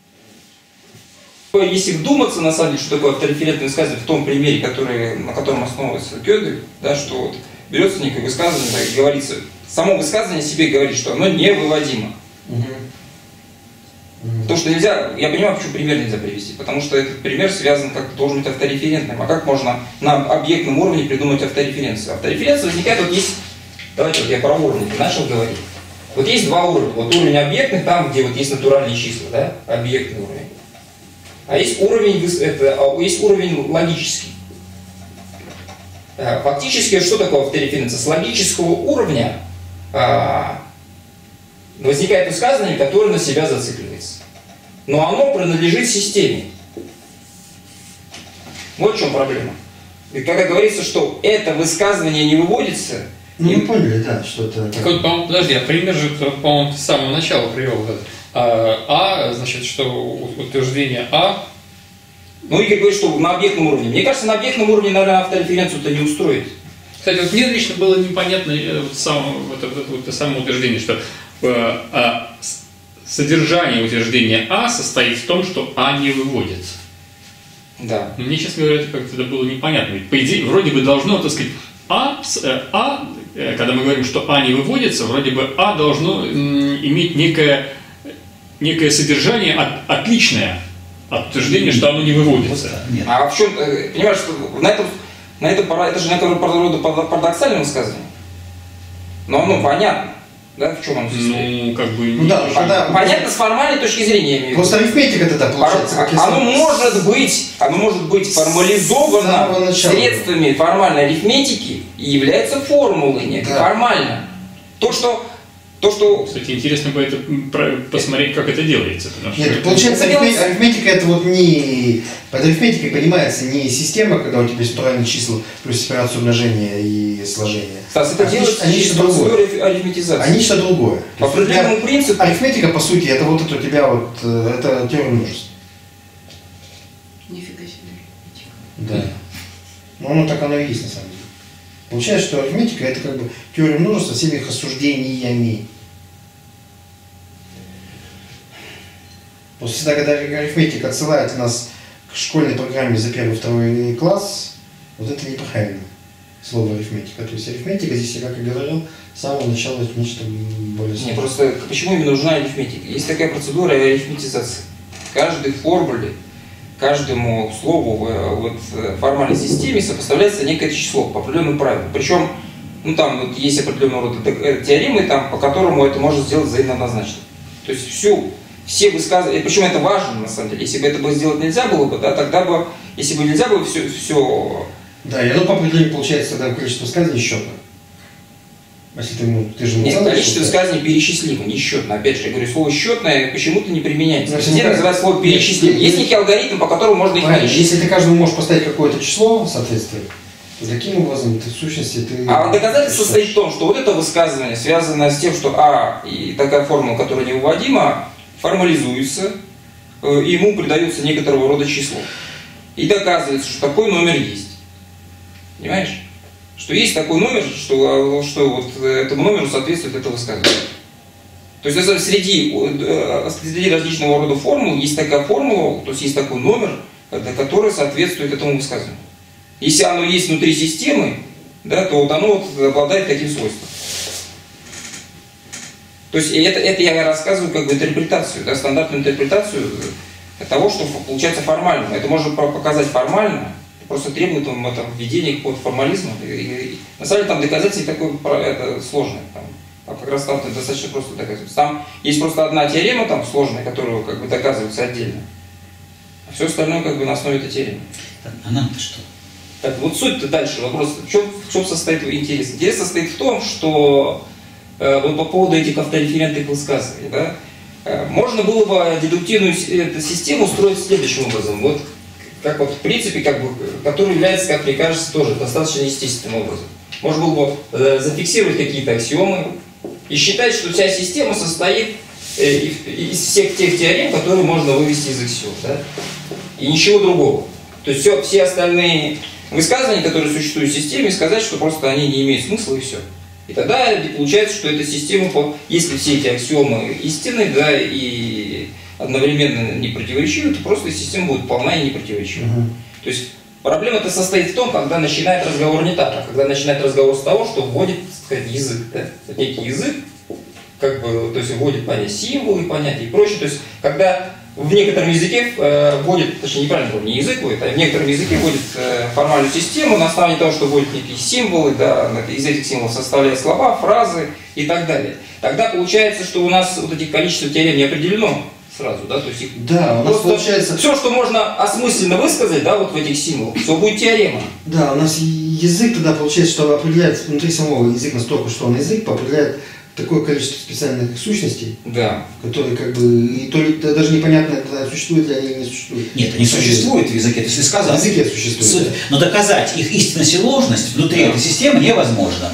Если вдуматься, на самом деле, что такое автореферентное высказывание в том примере, который, на котором основывается Гёдель, да, что вот берется некое высказывание, так, и говорится, само высказывание себе говорит, что оно невыводимо. Мгм. Мгм. То, что нельзя, я понимаю, почему пример нельзя привести, потому что этот пример связан как должен быть автореферентным. А как можно на объектном уровне придумать автореференцию? Автореференция возникает, вот есть, давайте вот я про уровни начал говорить. Вот есть два уровня. Вот уровень объектных, там, где вот есть натуральные числа, да, объектный уровень. А есть уровень, выс- это, а есть уровень логический. Э, Фактически, что такое автореференция? С логического уровня а, возникает высказывание, которое на себя зацикливается. Но оно принадлежит системе. Вот в чем проблема. И когда говорится, что это высказывание не выводится, Ну, и- мы поняли, да, что это... Так вот, по-моему, подожди, а пример же, по-моему, ты с самого начала привел. Вот этот. А, а, значит, что у- утверждение А, ну Игорь говорит, что на объектном уровне. Мне кажется, на объектном уровне, наверное, автореференцию-то не устроит. кстати, вот мне лично было непонятно э, вот сам, вот это, вот это само утверждение, что э, а, с- содержание утверждения А состоит в том, что А не выводится. Да. Но мне, честно говоря, это как-то было непонятно. Ведь, по идее, вроде бы должно, так сказать, А, с- э, а э, когда мы говорим, что А не выводится, вроде бы А должно м, иметь некое, некое содержание от- отличное от утверждения, что оно не выводится. Нет. А в чем, э, понимаешь, что на этом, на этом пора, это же некого рода парадоксальное высказывание. Но оно понятно, да, в чем оно состоит. Ну, как бы... Ну да, не- когда- Понятно с формальной точки зрения, я имею в виду. Просто арифметика тогда получается, как я Оно сам- может быть, оно может быть С самого формализовано начала. средствами формальной арифметики и является формулой некой, Да. формально. То, что, то, что Кстати, интересно бы это м, про- посмотреть, как это делается. Потому что Нет, получается, Это арифме- делается- арифметика это вот не... Под арифметикой понимается не система, когда у тебя есть натуральные числа плюс операция умножения и сложения. Стас, это Они- делается они через что другое. процедуру арифметизации. А нечто другое. По То есть у тебя- определенному принципу. Арифметика, по сути, это вот это у тебя вот, э, это теория множеств. Нифига себе. Да. Ну, оно так оно и есть на самом деле. Получается, что арифметика это как бы теория множества с всеми их рассуждениями. Просто всегда, когда арифметика отсылает нас к в школьной программе за первый-второй класс, вот это неправильно. Слово арифметика. То есть арифметика здесь, я как и говорил, с самого начала это нечто более Не, сложное. просто почему именно нужна арифметика? Есть такая процедура арифметизации. Каждой формуле, каждому слову в вот, формальной системе сопоставляется некое число по определенным правилам. Причем, ну там вот есть определенного рода теоремы, там, по которому это можно сделать взаимно однозначно. То есть всю, все высказывания, причем это важно на самом деле. Если бы это бы сделать нельзя было бы, да, тогда бы, если бы нельзя было все, все. Да, и оно по определению получается тогда количество высказаний счетно. Если ты, ну, ты же Нет, национальный количество человек. высказаний перечислимо, не счетно. Опять же, я говорю, слово счетное почему-то не применяется. Ну, Везде если называют слово нет, перечислимо. нет, Есть нет. некий алгоритм, по которому можно их Правильно. перечислить. Если ты каждому можешь поставить какое-то число, соответственно, то таким образом ты в сущности ты... А доказательство состоит в том, что вот это высказывание связано с тем, что А и такая формула, которая невыводима, формализуется, э, и ему придается некоторого рода число. И доказывается, что такой номер есть. Понимаешь? Что есть такой номер, что, что вот этому номеру соответствует это высказывание. То есть это среди, э, среди различного рода формул есть такая формула, то есть есть такой номер, который соответствует этому высказыванию. Если оно есть внутри системы, да, то вот оно вот обладает таким свойством. То есть это, это я рассказываю как бы интерпретацию, да, стандартную интерпретацию того, что получается формально. Это можно показать формально, просто требует там, это, введения какого-то формализма. И, и, на самом деле там доказательство такое это сложное. Там, а как раз там достаточно просто доказывается. Там есть просто одна теорема там сложная, которая как бы доказывается отдельно. А все остальное как бы на основе этой теоремы. А нам-то что? Так, вот суть-то дальше, вопрос, в чем, в чем состоит интерес? Интерес состоит в том, что э, вот по поводу этих автореферентных высказываний, да, э, можно было бы дедуктивную эту систему устроить следующим образом, вот, как вот в принципе, как бы, который является, как мне кажется, тоже достаточно естественным образом. Можно было бы э, зафиксировать какие-то аксиомы и считать, что вся система состоит э, из всех тех теорем, которые можно вывести из аксиом, да, и ничего другого. То есть все, все остальные высказывания, которые существуют в системе, сказать, что просто они не имеют смысла и все. И тогда получается, что эта система, если все эти аксиомы истинны, да, и одновременно не противоречивы, то просто система будет полна и не противоречива. Угу. То есть проблема-то состоит в том, когда начинает разговор не так, а когда начинает разговор с того, что вводит, так сказать, язык, да, некий язык, как бы, то есть вводит понятия символы, понятия и прочее. То есть когда в некотором языке э, вводит, точнее неправильно говорю, не язык вводит, а в некотором языке вводит э, формальную систему на основании того, что вводит некие символы, да, из этих символов составляет слова, фразы и так далее. Тогда получается, что у нас вот этих количество теорем не определено сразу, да, то есть их Да, у нас просто получается... все, что можно осмысленно высказать, да, вот в этих символах, все будет теорема. Да, у нас язык тогда получается, что определяет внутри самого язык настолько, что он язык определяет такое количество специальных сущностей, Да. которые как бы, и то ли даже непонятно, существуют ли они или не существуют. Нет, они существуют в языке, то есть ты сказал. В языке существуют. С- Но доказать их истинность и ложность внутри Да. этой системы невозможно.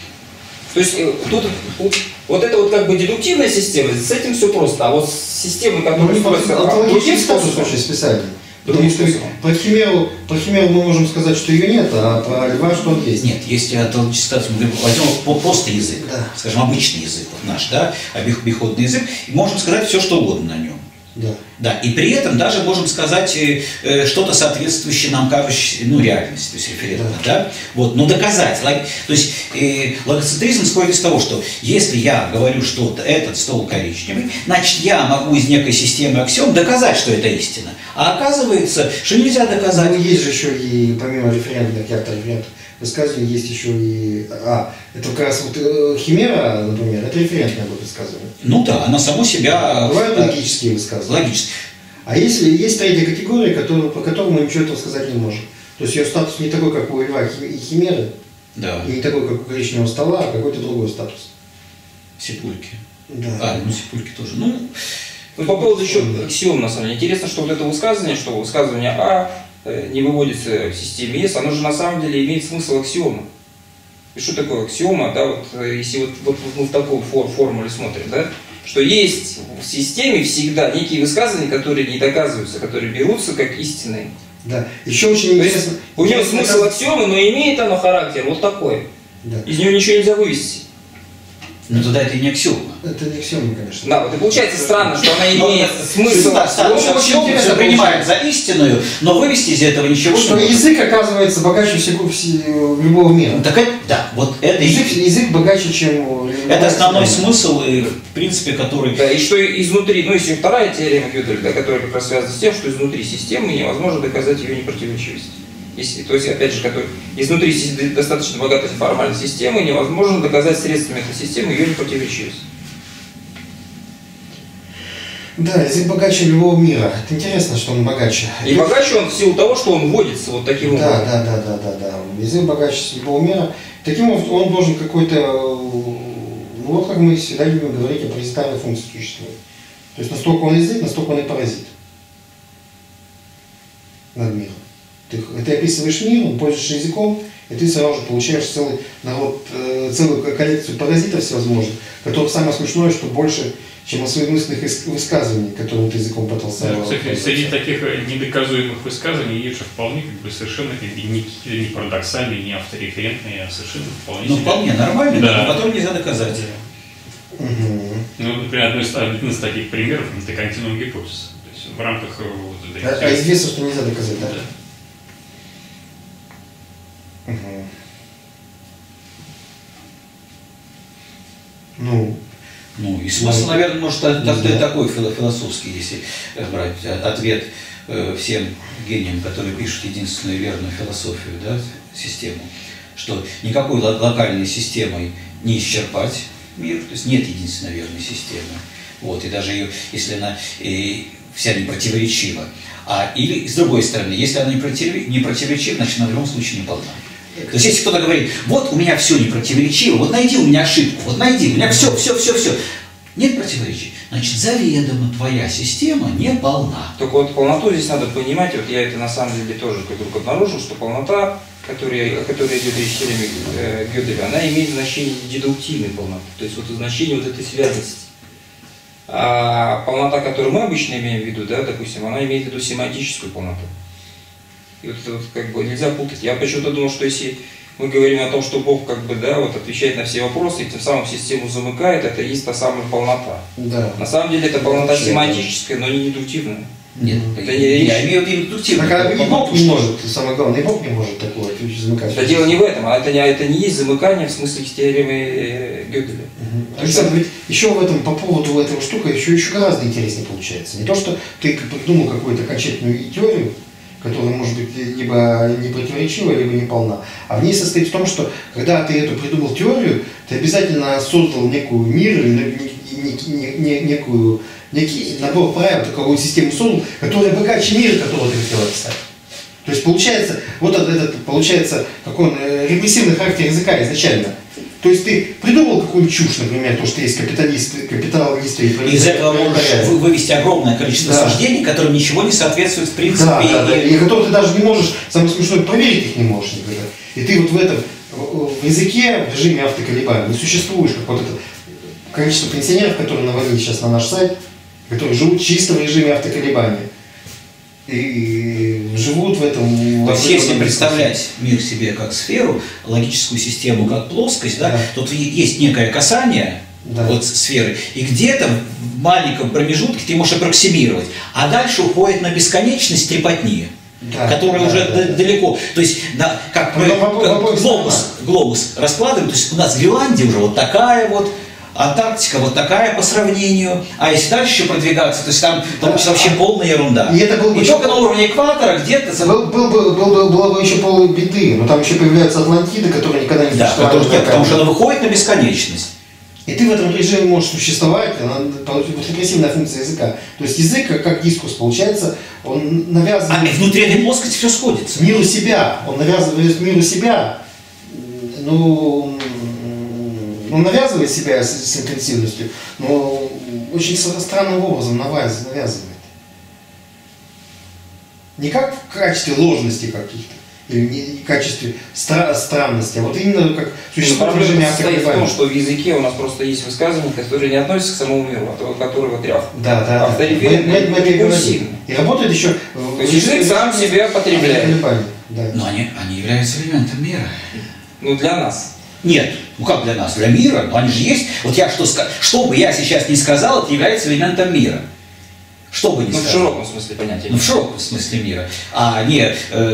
То есть э, тут вот, вот это вот как бы дедуктивная система, с этим все просто, а вот с системой, Ну, которая не строится антологический другим статус способом, очень специальный. Другим Потому что способом. про химеру, про химеру мы можем сказать, что ее нет, а про льва что он есть. Нет, если антологический статус, мы возьмем по- просто язык, Да. скажем, обычный язык, вот наш, да, обиходный язык, и можем сказать все, что угодно на нем. Да. Да, и при этом даже можем сказать э, э, что-то соответствующее нам кажущей, ну, реальности, то есть референтно, да. Вот, но доказать, лог- то есть э, логоцентризм исходит из того, что если я говорю, что вот этот стол коричневый, значит, я могу из некой системы аксиом доказать, что это истина. А оказывается, что нельзя доказать. Ну, есть же еще и, помимо референтных и автореферентных высказываний, есть еще и... А, это как раз вот э, химера, например, это референтное высказывание. Ну да, она само себя... Бывают э, логические высказывания. Логически. А если есть третья категория, которую, по которой мы ничего этого сказать не можем. То есть ее статус не такой, как у льва и химеры, Да, и не такой, как у коричневого стола, а какой-то другой статус. сипульки. Да. А, ну сипульки тоже. Ну, Ну, по поводу еще аксиом, на самом деле, интересно, что вот это высказывание, что высказывание А э, не выводится в системе С, оно же на самом деле имеет смысл аксиома. И что такое аксиома, да, вот э, если вот, вот мы в такой фор формуле смотрим, да, что есть в системе всегда некие высказывания, которые не доказываются, которые берутся как истинные. Да. Еще очень То есть интересно... у него интересно, смысл как- аксиомы, но имеет оно характер вот такой. Да. Из него ничего нельзя вывести. Ну тогда это и не аксиома. Это не аксиома, конечно. Да, вот и получается странно, что она имеет Ну, смысл. да, статус очень аксиомы интересно все принимает за истинную, но вывести из этого ничего Что не может. язык оказывается богаче всего, всего- любого мира. Ну, так это, да, вот это, и- Язык, язык богаче, чем... это основной смысл, и, в принципе, который... Да, и что изнутри, ну если вторая теорема Гёделя, да, которая как раз связана с тем, что изнутри системы невозможно доказать ее непротиворечивость. Если, то есть, опять же, который, изнутри си- достаточно богатой формальной системы невозможно доказать средствами этой системы ее непротиворечивость. Да, язык богаче любого мира. Это интересно, что он богаче. И богаче он в силу того, что он вводится вот таким Да, образом. да, да, да, да, да. Язык богаче любого мира. Таким образом, он должен какой-то, ну вот как мы всегда любим говорить о паразитарной функции существует. То есть настолько он язык, настолько он и паразит над миром. Ты, ты описываешь мир, он пользуешься языком, и ты сразу же получаешь целый народ, э, целую коллекцию паразитов всевозможных, которых самое смешное, что больше, чем осмысленных высказываний, которым ты языком пытался. Да, кстати, среди таких недоказуемых высказываний есть же вполне как бы совершенно как бы, не какие-то не парадоксальные, не автореферентные, а совершенно вполне Ну, себе- вполне нормально, Да. но потом нельзя доказать. Мгм. Ну, например, одно из, один из таких примеров – это континуум гипотез. То есть в рамках э, вот этой... А, а известно, что нельзя доказать, да? Да. Мгм. Ну, Ну, и смысл, наверное, может, так- так- такой фило- философский, если брать а- ответ э, всем гениям, которые пишут единственную верную философию, да, систему, что никакой ло- локальной системой не исчерпать мир, то есть нет единственной верной системы. Вот, и даже ее, если она и вся не противоречива. А, или, с другой стороны, если она не, противоречива, не противоречива, значит, она в любом случае не полна. То есть, если кто-то говорит, вот у меня все не противоречиво, вот найди у меня ошибку, вот найди, у меня все, все, все, все. Нет противоречий. Значит, заведомо твоя система не полна. Только вот полноту здесь надо понимать, вот я это на самом деле тоже как вдруг обнаружил, что полнота, которая, о которой идет речь в теореме э, Гёделя, она имеет значение дедуктивной полноты, то есть вот значение вот этой связности. А полнота, которую мы обычно имеем в виду, да, допустим, она имеет в виду семантическую полноту. И вот это вот как бы нельзя путать. Я почему-то думал, что если мы говорим о том, что Бог как бы, да, вот отвечает на все вопросы и тем самым систему замыкает, это и есть та самая полнота. да. На самом деле это полнота Вообще, семантическая, но не дедуктивная. Нет, Это я, не речь. я имею в виду индуктивную Так, а и Бог полноту, не что- может, самое главное, и Бог не может такого замыкать. Это дело не в этом, а это не, это не есть замыкание в смысле теоремы э, Гёделя. Мгм. Александр, ведь еще в этом, по поводу этого штука, еще, еще гораздо интереснее получается. Не то, что ты придумал какую-то окончательную теорию, которая может быть либо не противоречива, либо не полна. А в ней состоит в том, что когда ты эту придумал теорию, ты обязательно создал некую мир, или не- не- не- не- некую, некий набор правил, такую систему создал, которая богаче мира, которого ты хотел описать. То есть получается, вот этот, этот получается, какой он, э, регрессивный характер языка изначально. То есть ты придумал какую-нибудь чушь, например, то, что есть капиталисты, капиталисты и Из этого можешь вы- вывести огромное количество Да. суждений, которым ничего не соответствует в принципе. Да, да, да, и- и которые ты даже не можешь, самое смешное, проверить их не можешь никогда. И ты вот в этом, в в языке, в режиме автоколебаний не существуешь, как вот это количество пенсионеров, которые навалили сейчас на наш сайт, которые живут чисто в режиме автоколебания. И живут в этом... То есть, в этом- если представлять мир себе как сферу, логическую систему как плоскость, да, Да. тут и- есть некое касание Да. вот сферы, и где-то в маленьком промежутке ты можешь аппроксимировать, а дальше уходит на бесконечность трепотни, Да, которая да, уже да, д- да. далеко. То есть, да, как мы Ну, в- в- как в обоих глобус, сторонах. глобус раскладываем, то есть у нас Гренландия уже вот такая вот, Антарктика вот такая по сравнению, а если дальше еще продвигаться, то есть там получится вообще полная ерунда. И это был бы И еще только на уровне экватора где-то... за- Был, был, бы- был, бы- была бы еще полбеды, но там еще появляются Атлантиды, которые никогда не Да, существовали. потому, нет, потому что она выходит на бесконечность. И ты в этом режиме можешь существовать, она, вот регрессивная функция языка. То есть язык, как, как дискурс, получается, он А навязывает внутри этой плоскости все сходится. миру себя, он навязывает миру себя, ну, он навязывает себя с, с интенсивностью, но очень с- странным образом навяз- навязывает. Не как в качестве ложности каких-то, или не в качестве стра- странности, а вот именно как Но существует в режиме проблема состоит в том, автоколебания. что в языке у нас просто есть высказывания, которые не относятся к самому миру, а то- которые вот ряд. Да, да, да. Автореферентно Мы- мы- мы это и говорим. импульсивно. И работает еще... в- То есть язык сам себя потребляет. автоколебания, да. Но они, они являются элементом мира. Ну, для нас. Нет, ну как для нас, для мира, ну они же есть. Вот я что сказал, что бы я сейчас не сказал, это является элементом мира. Что бы ни Ну, в сказал. широком смысле понятия. Ну, в широком смысле мира, а не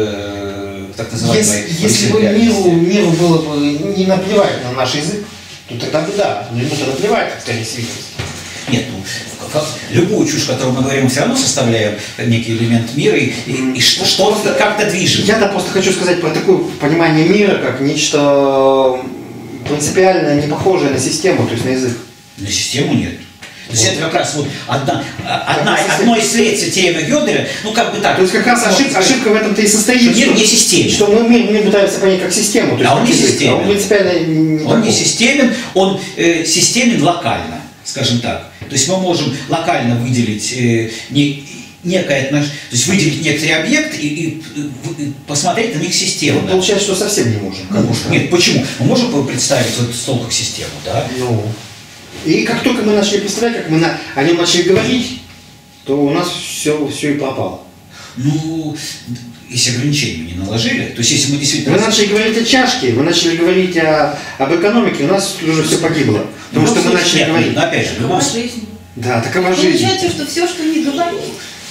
э, так называемые... Если, если бы миру, миру было бы не наплевать на наш язык, то тогда бы да, но ему-то наплевать, как сказать, свидетельство. Нет, ну, как, любую чушь, которую мы говорим, мы все равно составляем некий элемент мира и, и, и что, что как-то движет. Я-то просто хочу сказать про такое понимание мира, как нечто принципиально не похожее на систему, то есть на язык. На систему нет. То есть Вот. это как раз вот одна, одна, Как одно из следствий теоремы Гёделя, ну как бы так. То есть как раз ошибка, ошибка в этом-то и состоит, что мир не системен. что мы мир, мир пытаемся понять как систему. То есть А он как не язык, системен. а он принципиально не Он не такой. системен, он э, системен локально, скажем так. То есть мы можем локально выделить э, не, некое отнош... то есть выделить некоторый объект и, и, и посмотреть на них системно. Ну, получается, что совсем не можем. Ну, Потому что- нет, почему? Мы можем представить вот стол как систему, да? Ну. И как только мы начали представлять, как мы на, о нем начали говорить, то у нас все, все и пропало. Ну, если ограничения мы не наложили, то есть если мы действительно... Мы начали говорить о чашке, мы начали говорить о, об экономике, у нас тут уже все погибло. Потому что мы начали Нет, говорить. ну, опять же, в любом Такова случае, жизнь. Да, такова жизнь. Получается, что все, что не говорит,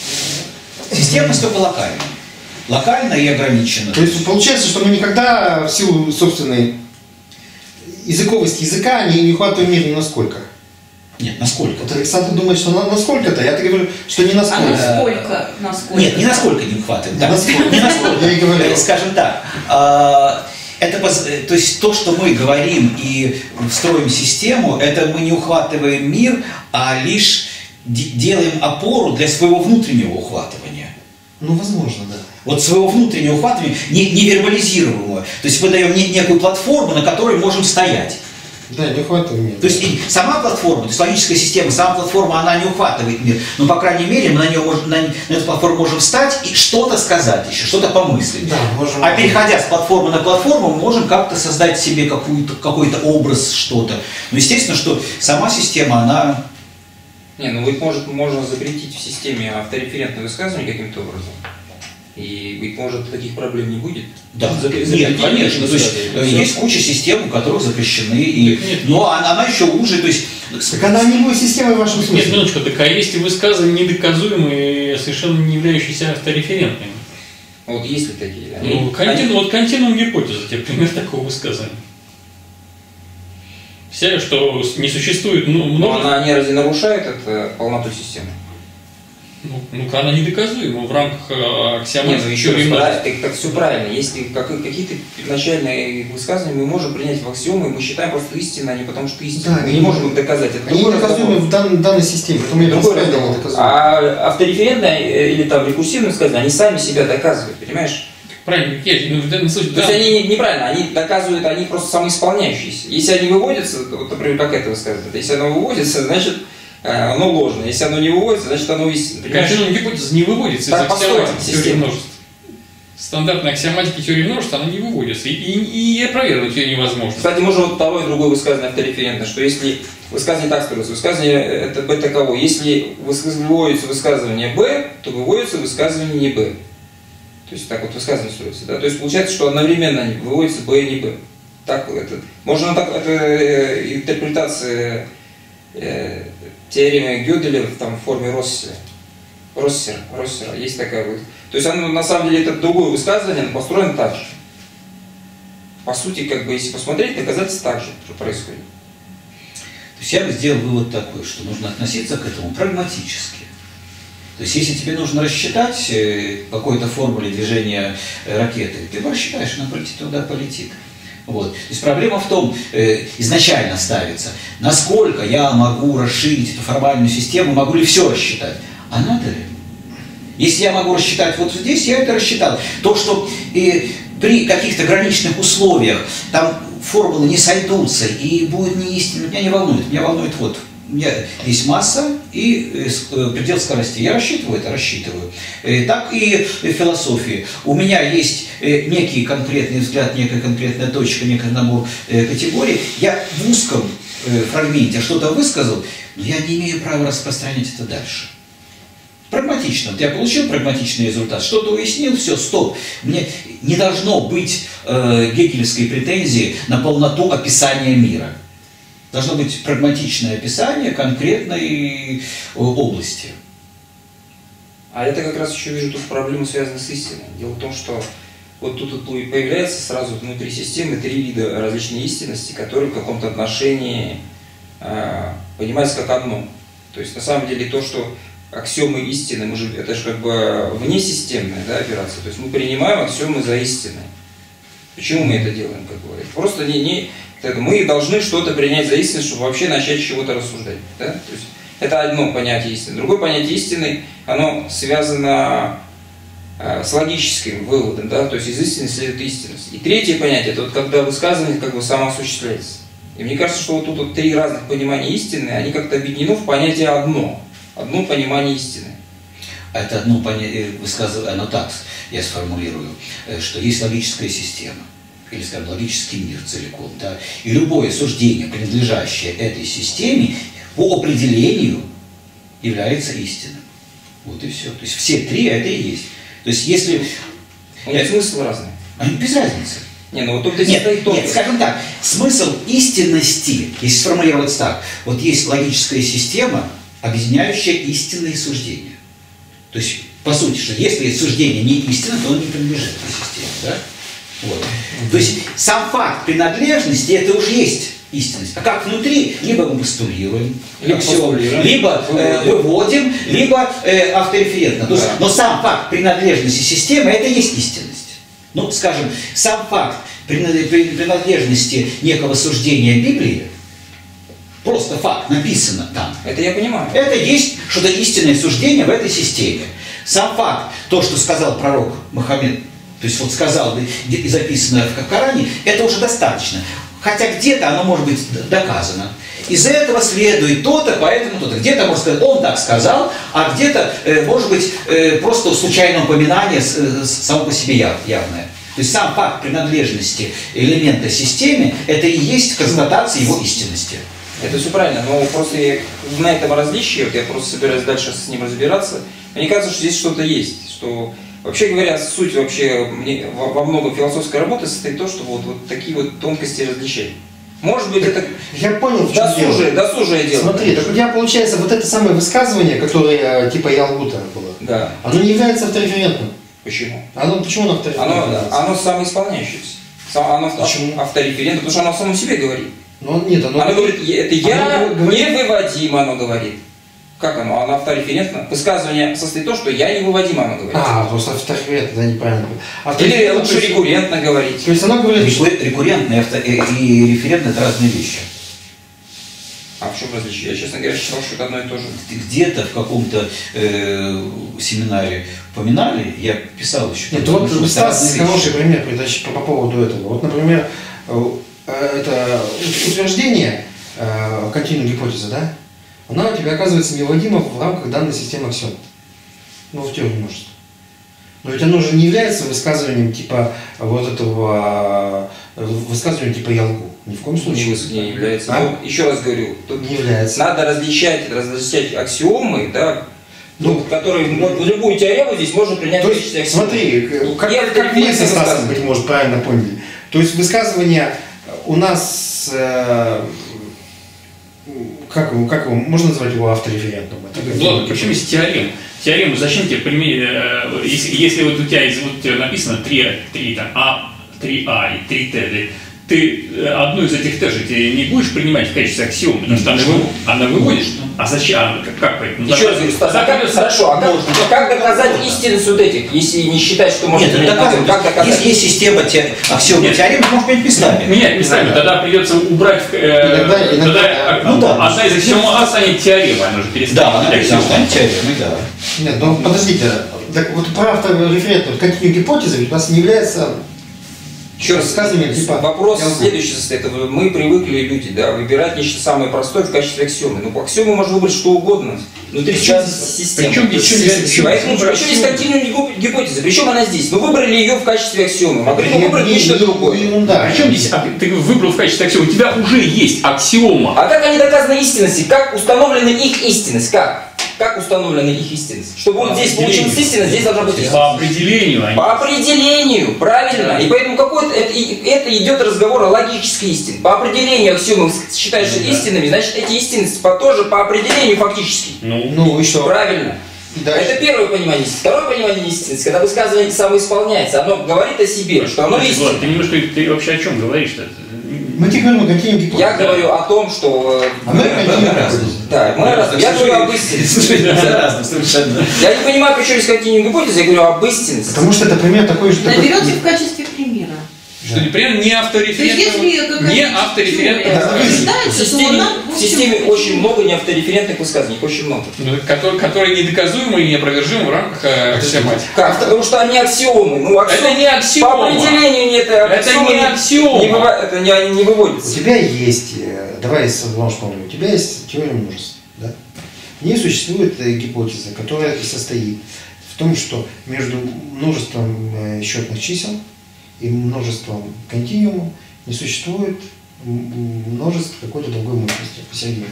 системность только локальна. Локально и ограничена. То есть получается, что мы никогда в силу собственной языковости языка не, не хватаем мир ни насколько. Нет, насколько? Вот Александр думает, что на, насколько-то, я-то говорю, что не а насколько. насколько, насколько? Нет, ни насколько не хватает. Не Да. насколько. Не насколько. Я и говорю. Э, Скажем так, а, это, поз- э, то есть то, что мы говорим и строим систему, это мы не ухватываем мир, а лишь де- делаем опору для своего внутреннего ухватывания. Ну, возможно, да. Вот своего внутреннего ухватывания, не, не вербализируемого. То есть мы даем не- некую платформу, на которой можем стоять. Да, не хватаем мира. То есть и сама платформа, то есть логическая система, сама платформа, она не ухватывает мир. Но, по крайней мере, мы на, нее можем, на, на эту платформу можем встать и что-то сказать еще, что-то помыслить. Да, можем. А переходя с платформы на платформу, мы можем как-то создать себе какую-то, какой-то образ, что-то. Но естественно, что сама система, она... Не, ну ведь может, можно запретить в системе автореферентное высказывание каким-то образом. И, быть может, таких проблем не будет. Да, Запре- нет, запретить конечно. То есть высказывание. э, Всё. есть куча систем, у которых запрещены. И, Так нет. но она, она еще уже, то есть... Так она не будет системой в вашем Нет, смысле. минуточку, так а есть и высказывания недоказуемые, совершенно не являющиеся автореферентными. Вот есть ли такие? Они- Ну, контин- они- вот континуум гипотеза, тебе пример такого высказывания. Вся, что не существует ну, Но много... она не разве нарушает это полноту системы? Ну, ну-ка, она недоказуема в рамках э, Нет, аксиоматики ну еще раз, теории множеств. так, так все правильно. Если как- какие-то начальные высказывания мы можем принять в аксиомы, мы считаем просто истинно, а не потому что истинно. Да, мы они- не можем их доказать. Это Они другой доказуемы разговор. в дан- данной системе, поэтому я Другой принципиально не разговор. доказуемы. А автореферентное э, или там рекурсивное высказывание, они сами себя доказывают, понимаешь? Правильно, как я, ну, в данном случае, То да, есть они не- неправильно, они доказывают, они просто самоисполняющиеся. Если они выводятся, вот, например, как это высказывает, если оно выводится, значит э, оно ложно. Если оно не выводится, значит оно истинно. Понимаешь? континуум гипотеза не выводится Так из построена аксиоматики теории система. множеств. Стандартная аксиоматика теории множеств, она не выводится. И, и, и опровергнуть ее невозможно. Кстати, можно вот второе другое высказывание автореферентное, что если высказывание так строится, высказывание это Б таково, если выс- выводится высказывание Б, то выводится высказывание не Б. То есть так вот высказывание строится, да? То есть получается, что одновременно они выводятся Б и не Б. Так это, можно так, это э, интерпретация э, теоремы Гёделя в там, в форме Россера. Россера, Россера, есть такая вот. То есть оно, на самом деле это другое высказывание, но построено так же. По сути, как бы, если посмотреть, доказательства так же что происходит. То есть я бы сделал вывод такой, что нужно относиться к этому прагматически. То есть если тебе нужно рассчитать э, какой-то формуле движения э, ракеты, ты его рассчитаешь, она полетит туда, полетит. Вот. То есть проблема в том, э, изначально ставится, насколько я могу расширить эту формальную систему, могу ли все рассчитать, а надо ли? Если я могу рассчитать вот здесь, я это рассчитал. То, что э, при каких-то граничных условиях там формулы не сойдутся и будет неистинно, меня не волнует. Меня волнует вот, у меня есть масса и э, с- э, предел скорости. Я рассчитываю это, рассчитываю. Э, так и в философии. У меня есть э, некий конкретный взгляд, некая конкретная точка, некий набор э, категорий. Я в узком э, фрагменте что-то высказал, но я не имею права распространять это дальше. Прагматически. прагматично. Вот я получил прагматичный результат, что-то уяснил, все, стоп. Мне не должно быть э, гегелевской претензии на полноту описания мира. Должно быть прагматичное описание конкретной области. А я-то как раз еще вижу тут проблему, связанную с истиной. Дело в том, что вот тут появляется сразу внутри системы три вида различной истинности, которые в каком-то отношении э, понимаются как одно. То есть на самом деле то, что аксиомы истины, мы же, это же как бы внесистемная, да, операция. То есть мы принимаем аксиомы за истины. Почему мы это делаем, как говорят? Просто не, не, это, мы должны что-то принять за истину, чтобы вообще начать чего-то рассуждать. Да? То есть это одно понятие истины. Другое понятие истины, оно связано э, с логическим выводом, да? То есть из истины следует истинность. И третье понятие, это вот когда высказывание как бы самоосуществляется. И мне кажется, что вот тут вот три разных понимания истины, они как-то объединены в понятие одно. Одно понимание истины. Это одно понятие, высказывание, оно так, я сформулирую, что есть логическая система, или, скажем, логический мир целиком, да, и любое суждение, принадлежащее этой системе, по определению является истинным. Вот и все. То есть все три это и есть. То есть если... У них смысл разный. Без разницы. Не, ну вот тут нет, нет, скажем так, смысл истинности, если сформулировать так, вот есть логическая система, объединяющая истинные суждения. То есть, по сути, что если суждение не истинно, то оно не принадлежит этой системе. Да? Вот. То есть сам факт принадлежности это уже есть истинность. А как внутри, либо мы постулируем, либо, постулируем, либо э, выводим, либо э, автореферентно. Да. Но сам факт принадлежности системы это и есть истинность. Ну, скажем, сам факт принадлежности некого суждения Библии, просто факт, написано там. Это я понимаю. Это есть что-то истинное суждение в этой системе. Сам факт, то, что сказал пророк Мухаммед, то есть вот сказал и записано в Коране, это уже достаточно. Хотя где-то оно может быть доказано. Из этого следует то-то, поэтому то-то. Где-то, можно сказать, он так сказал, а где-то, э, может быть, э, просто случайное упоминание э, само по себе яв, явное. То есть сам факт принадлежности элемента системе, это и есть констатация его истинности. Это все правильно, но просто я, на этом различии, вот я просто собираюсь дальше с ним разбираться, мне кажется, что здесь что-то есть, что, вообще говоря, суть вообще мне, во, во многом философской работы состоит в том, что вот, вот такие вот тонкости различений. Может быть, это я понял, в чем досужее, дело. досужее дело. Смотри, так у тебя получается вот это самое высказывание, которое типа я лгу там было, да. Оно не является автореферентным. Почему? Оно, почему оно автореферентным? Оно, оно самоисполняющееся. Оно почему? автореферентным, потому что оно в самом себе говорит. Но нет, оно, оно говорит, это я оно говорит... невыводимо, оно говорит. Как оно? Оно автореферентно. Высказывание состоит в том, что я невыводимо, оно говорит. А, просто автореферентно, это неправильно. Или лучше есть... рекуррентно говорить. То есть оно говорит... Рекуррентно и референтно это разные вещи. А в чем различие? Я, честно говоря, считал, что это одно и то же. Где-то в каком-то э, семинаре упоминали, я писал еще. Нет, вот Стас хороший пример притащил по, по поводу этого. Вот, например, это утверждение э, континуум гипотезы, да? Она у тебя оказывается невыводима в рамках данной системы аксиом. Ну, в теории множества. Но ведь оно же не является высказыванием типа вот этого высказыванием типа я лгу. Ни в коем случае. Не, не является. А? Но, еще раз говорю, тут не является. Надо различать, различать аксиомы, да, ну, которые в любую теорему здесь можно принять в качестве аксиомы. Смотри, как, как, как мы со Стасом, быть может, правильно поняли. То есть высказывание у нас, э, как, как его, можно назвать его автореферентным? Ладно, почему есть теорема? Теорему зачем тебе применить, если, если вот у тебя, вот у тебя написано три, три там, А, три А и три Т, ты одну из этих Т же ты не будешь принимать в качестве аксиомы, потому что она, вы, она выводит. А зачем? А, как, как поэтому? Еще раз говорю, Стас, а как, хорошо, а как, как доказать истинность вот этих, если не считать, что можно... Нет, доказывать. Как доказать? Если есть система те, аксиомы теорем, можно менять местами. Менять местами, тогда придется убрать... Э, иногда, иногда, тогда ну, да. Одна из аксиом А станет теоремой, она же перестанет. Да, она станет теоремой, да. Нет, ну подождите, так вот про автореферентную континуум гипотезы у нас не является... Еще раз, типа, вопрос следующий состоит. Мы привыкли, люди, да, выбирать нечто самое простое в качестве аксиомы. Ну, по аксиоме можно выбрать что угодно. Внутри системы. Причем здесь Поэтому почему здесь континуум гипотеза? Причем она здесь? Мы выбрали ее в качестве аксиомы. Могли бы выбрать нечто другое. Причем здесь ты выбрал в качестве аксиомы? У тебя уже есть аксиома. А как они доказаны истинности? Как установлена их истинность? Как? как установлена их истинность? Чтобы вот По здесь определению. получилась истинность, здесь должна быть истинность. По определению они. По определению, правильно. Да. И поэтому какой-то это, и- это идет разговор о логической истине. По определению аксиомы считаешь Ну да. истинными, значит эти истинности по, тоже по определению фактически. Ну, Ну и что? Правильно. И дальше? Это первое понимание истины. Второе понимание истинности, когда высказывание самоисполняется, оно говорит о себе, что оно Влад, истинно. ты немножко, ты вообще о чем говоришь-то? Мы тебе говорим о континууме гипотезы. Я говорю о том, что... э, А мы о континууме гипотезы. Да, мы раз- я говорю об истинности. Разным совершенно. Я не понимаю, при чем здесь континуум гипотезы, я говорю об истинности. Потому что это пример такой же... такой- Наберете в качестве примера. Что например, не То есть, автореферентного, если какая-то не автореферентного теория Да, утверждается, В то системе, она, в общем, системе почему? очень много неавтореферентных высказываний, очень много. ну, которые, которые недоказуемы и неопровержимы в рамках э, аксиоматики. Как? Потому что они аксиомы. Ну, аксиом- Это не аксиома. По определению нет, Это аксиомы не аксиома. Не выва- это не, не У выводится. тебя есть, э, давай сразу вспомню, у тебя есть теория множеств, да? В ней существует э, гипотеза, которая состоит в том, что между множеством э, счетных чисел и множеством континуумов не существует м, множеств какой-то другой мощности посередине.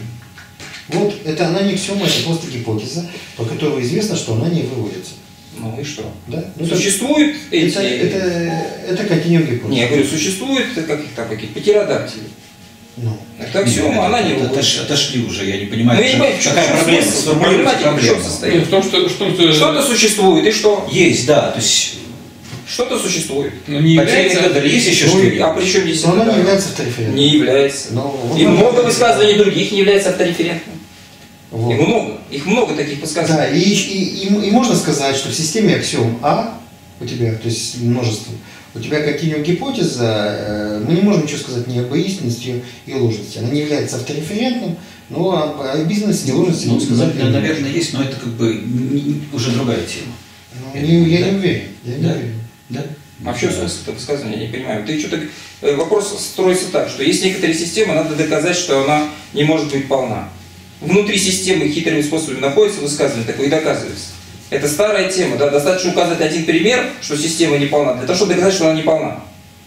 Вот, это она не аксиома, это просто гипотеза, по которой известно, что она не выводится. Ну и что? Да? Ну, это- Существуют эти... это, это, это континуум гипотеза. Не, я говорю, существует, как их там, какие птеродактили. Ну. Это аксиома, она не Это выводится. отош- Отошли уже, я не понимаю, Ну, я не понимаю, в чем- какая в чем проблема. смысл? Сформулировать Проблематика в чем проблему. состоит? Ну, в том, что, что, что, Что-то существует, и что? Есть, да, то есть Что-то существует. ну, не является... потеря есть еще Ну, что-нибудь? а при чем здесь Но она это? не является автореферентной. Не является. Но вот И она- много высказываний других не является автореферентным. Вот. Их много. Их много таких высказываний. Да, и, и, и, и можно сказать, что в системе аксиом А у тебя, то есть множество, у тебя континуум гипотеза, э, мы не можем ничего сказать ни об истинности и ложности. Она не является автореферентным, но об, об истинности и ложности Ну, мы сказать не на- можем. наверное, есть, но это как бы не- не- уже другая тема. Ну, не- я Да. не уверен. Я не Да. уверен. Да? А в чем смысл этого высказывания? Я не понимаю. Ты что-то... э, Вопрос строится так, что есть некоторые системы, надо доказать, что она не может быть полна. Внутри системы хитрыми способами находится высказывание, такое и доказывается. Это старая тема, да? Достаточно указать один пример, что система не полна, для того, чтобы доказать, что она не полна.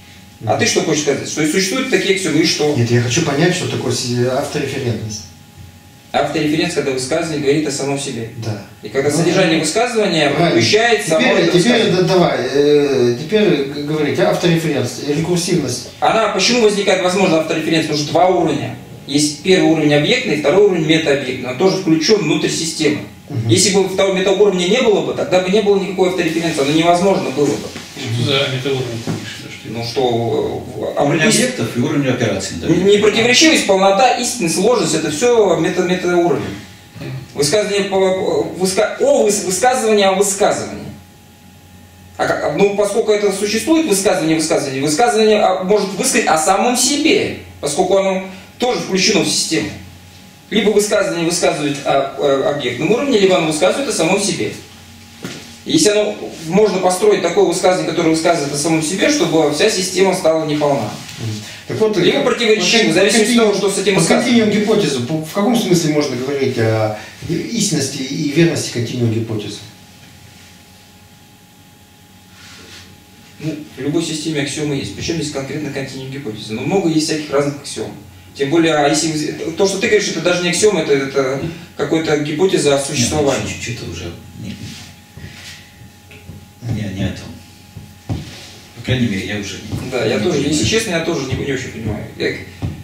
А ты что хочешь сказать? Что и существуют такие аксиомы, и что? Нет, я хочу понять, что такое си- автореферентность. Автореференция, когда высказывание говорит о самом себе. Да. И когда Ну, содержание высказывания правильно. помещает само Теперь, это теперь высказывание. да, давай, э, теперь г- говорить автореферентность, рекурсивность. Она, почему возникает возможно автореференция? Потому что два уровня. Есть первый уровень объектный, второй уровень метаобъектный. Он тоже включен внутрь системы. Мгм. Если бы второго метауровня не было бы, тогда бы не было никакой автореференции. Оно невозможно было бы. Что за метауровень ты имеешь в виду, что это? Ну что, э, Уровень а, объектов и уровень операций. да. непротиворечивость, полнота, истинность, сложность, это все мета, метауровень. Высказывание по, по- выска- о выс- высказывание о высказывании. А как, ну, поскольку это существует высказывание высказывание, высказывание а, может высказать о самом себе, поскольку оно тоже включено в систему. Либо высказывание высказывает о, о объектном уровне, либо оно высказывает о самом себе. Если оно можно построить такое высказывание, которое высказывает о самом себе, чтобы вся система стала неполна. Так вот, Либо противоречиво, в зависимости от того, что с этим по высказываем. континуум гипотезу, по- в каком смысле можно говорить о истинности и верности континуум гипотезы? Ну, в любой системе аксиомы есть. Причем здесь конкретно континуум гипотезы. Но много есть всяких разных аксиом. Тем более, а если вы- то, что ты говоришь, это даже не аксиом, это, это какая-то гипотеза о существовании. Нет, Что-то уже не, не, не о том. По крайней мере, я уже не Да, я не тоже, понимаю. если честно, я тоже не, не очень понимаю. Я...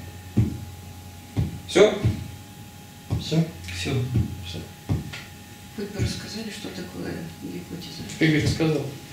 Все? Все? Все. Вы бы рассказали, что такое гипотеза? Игорь сказал.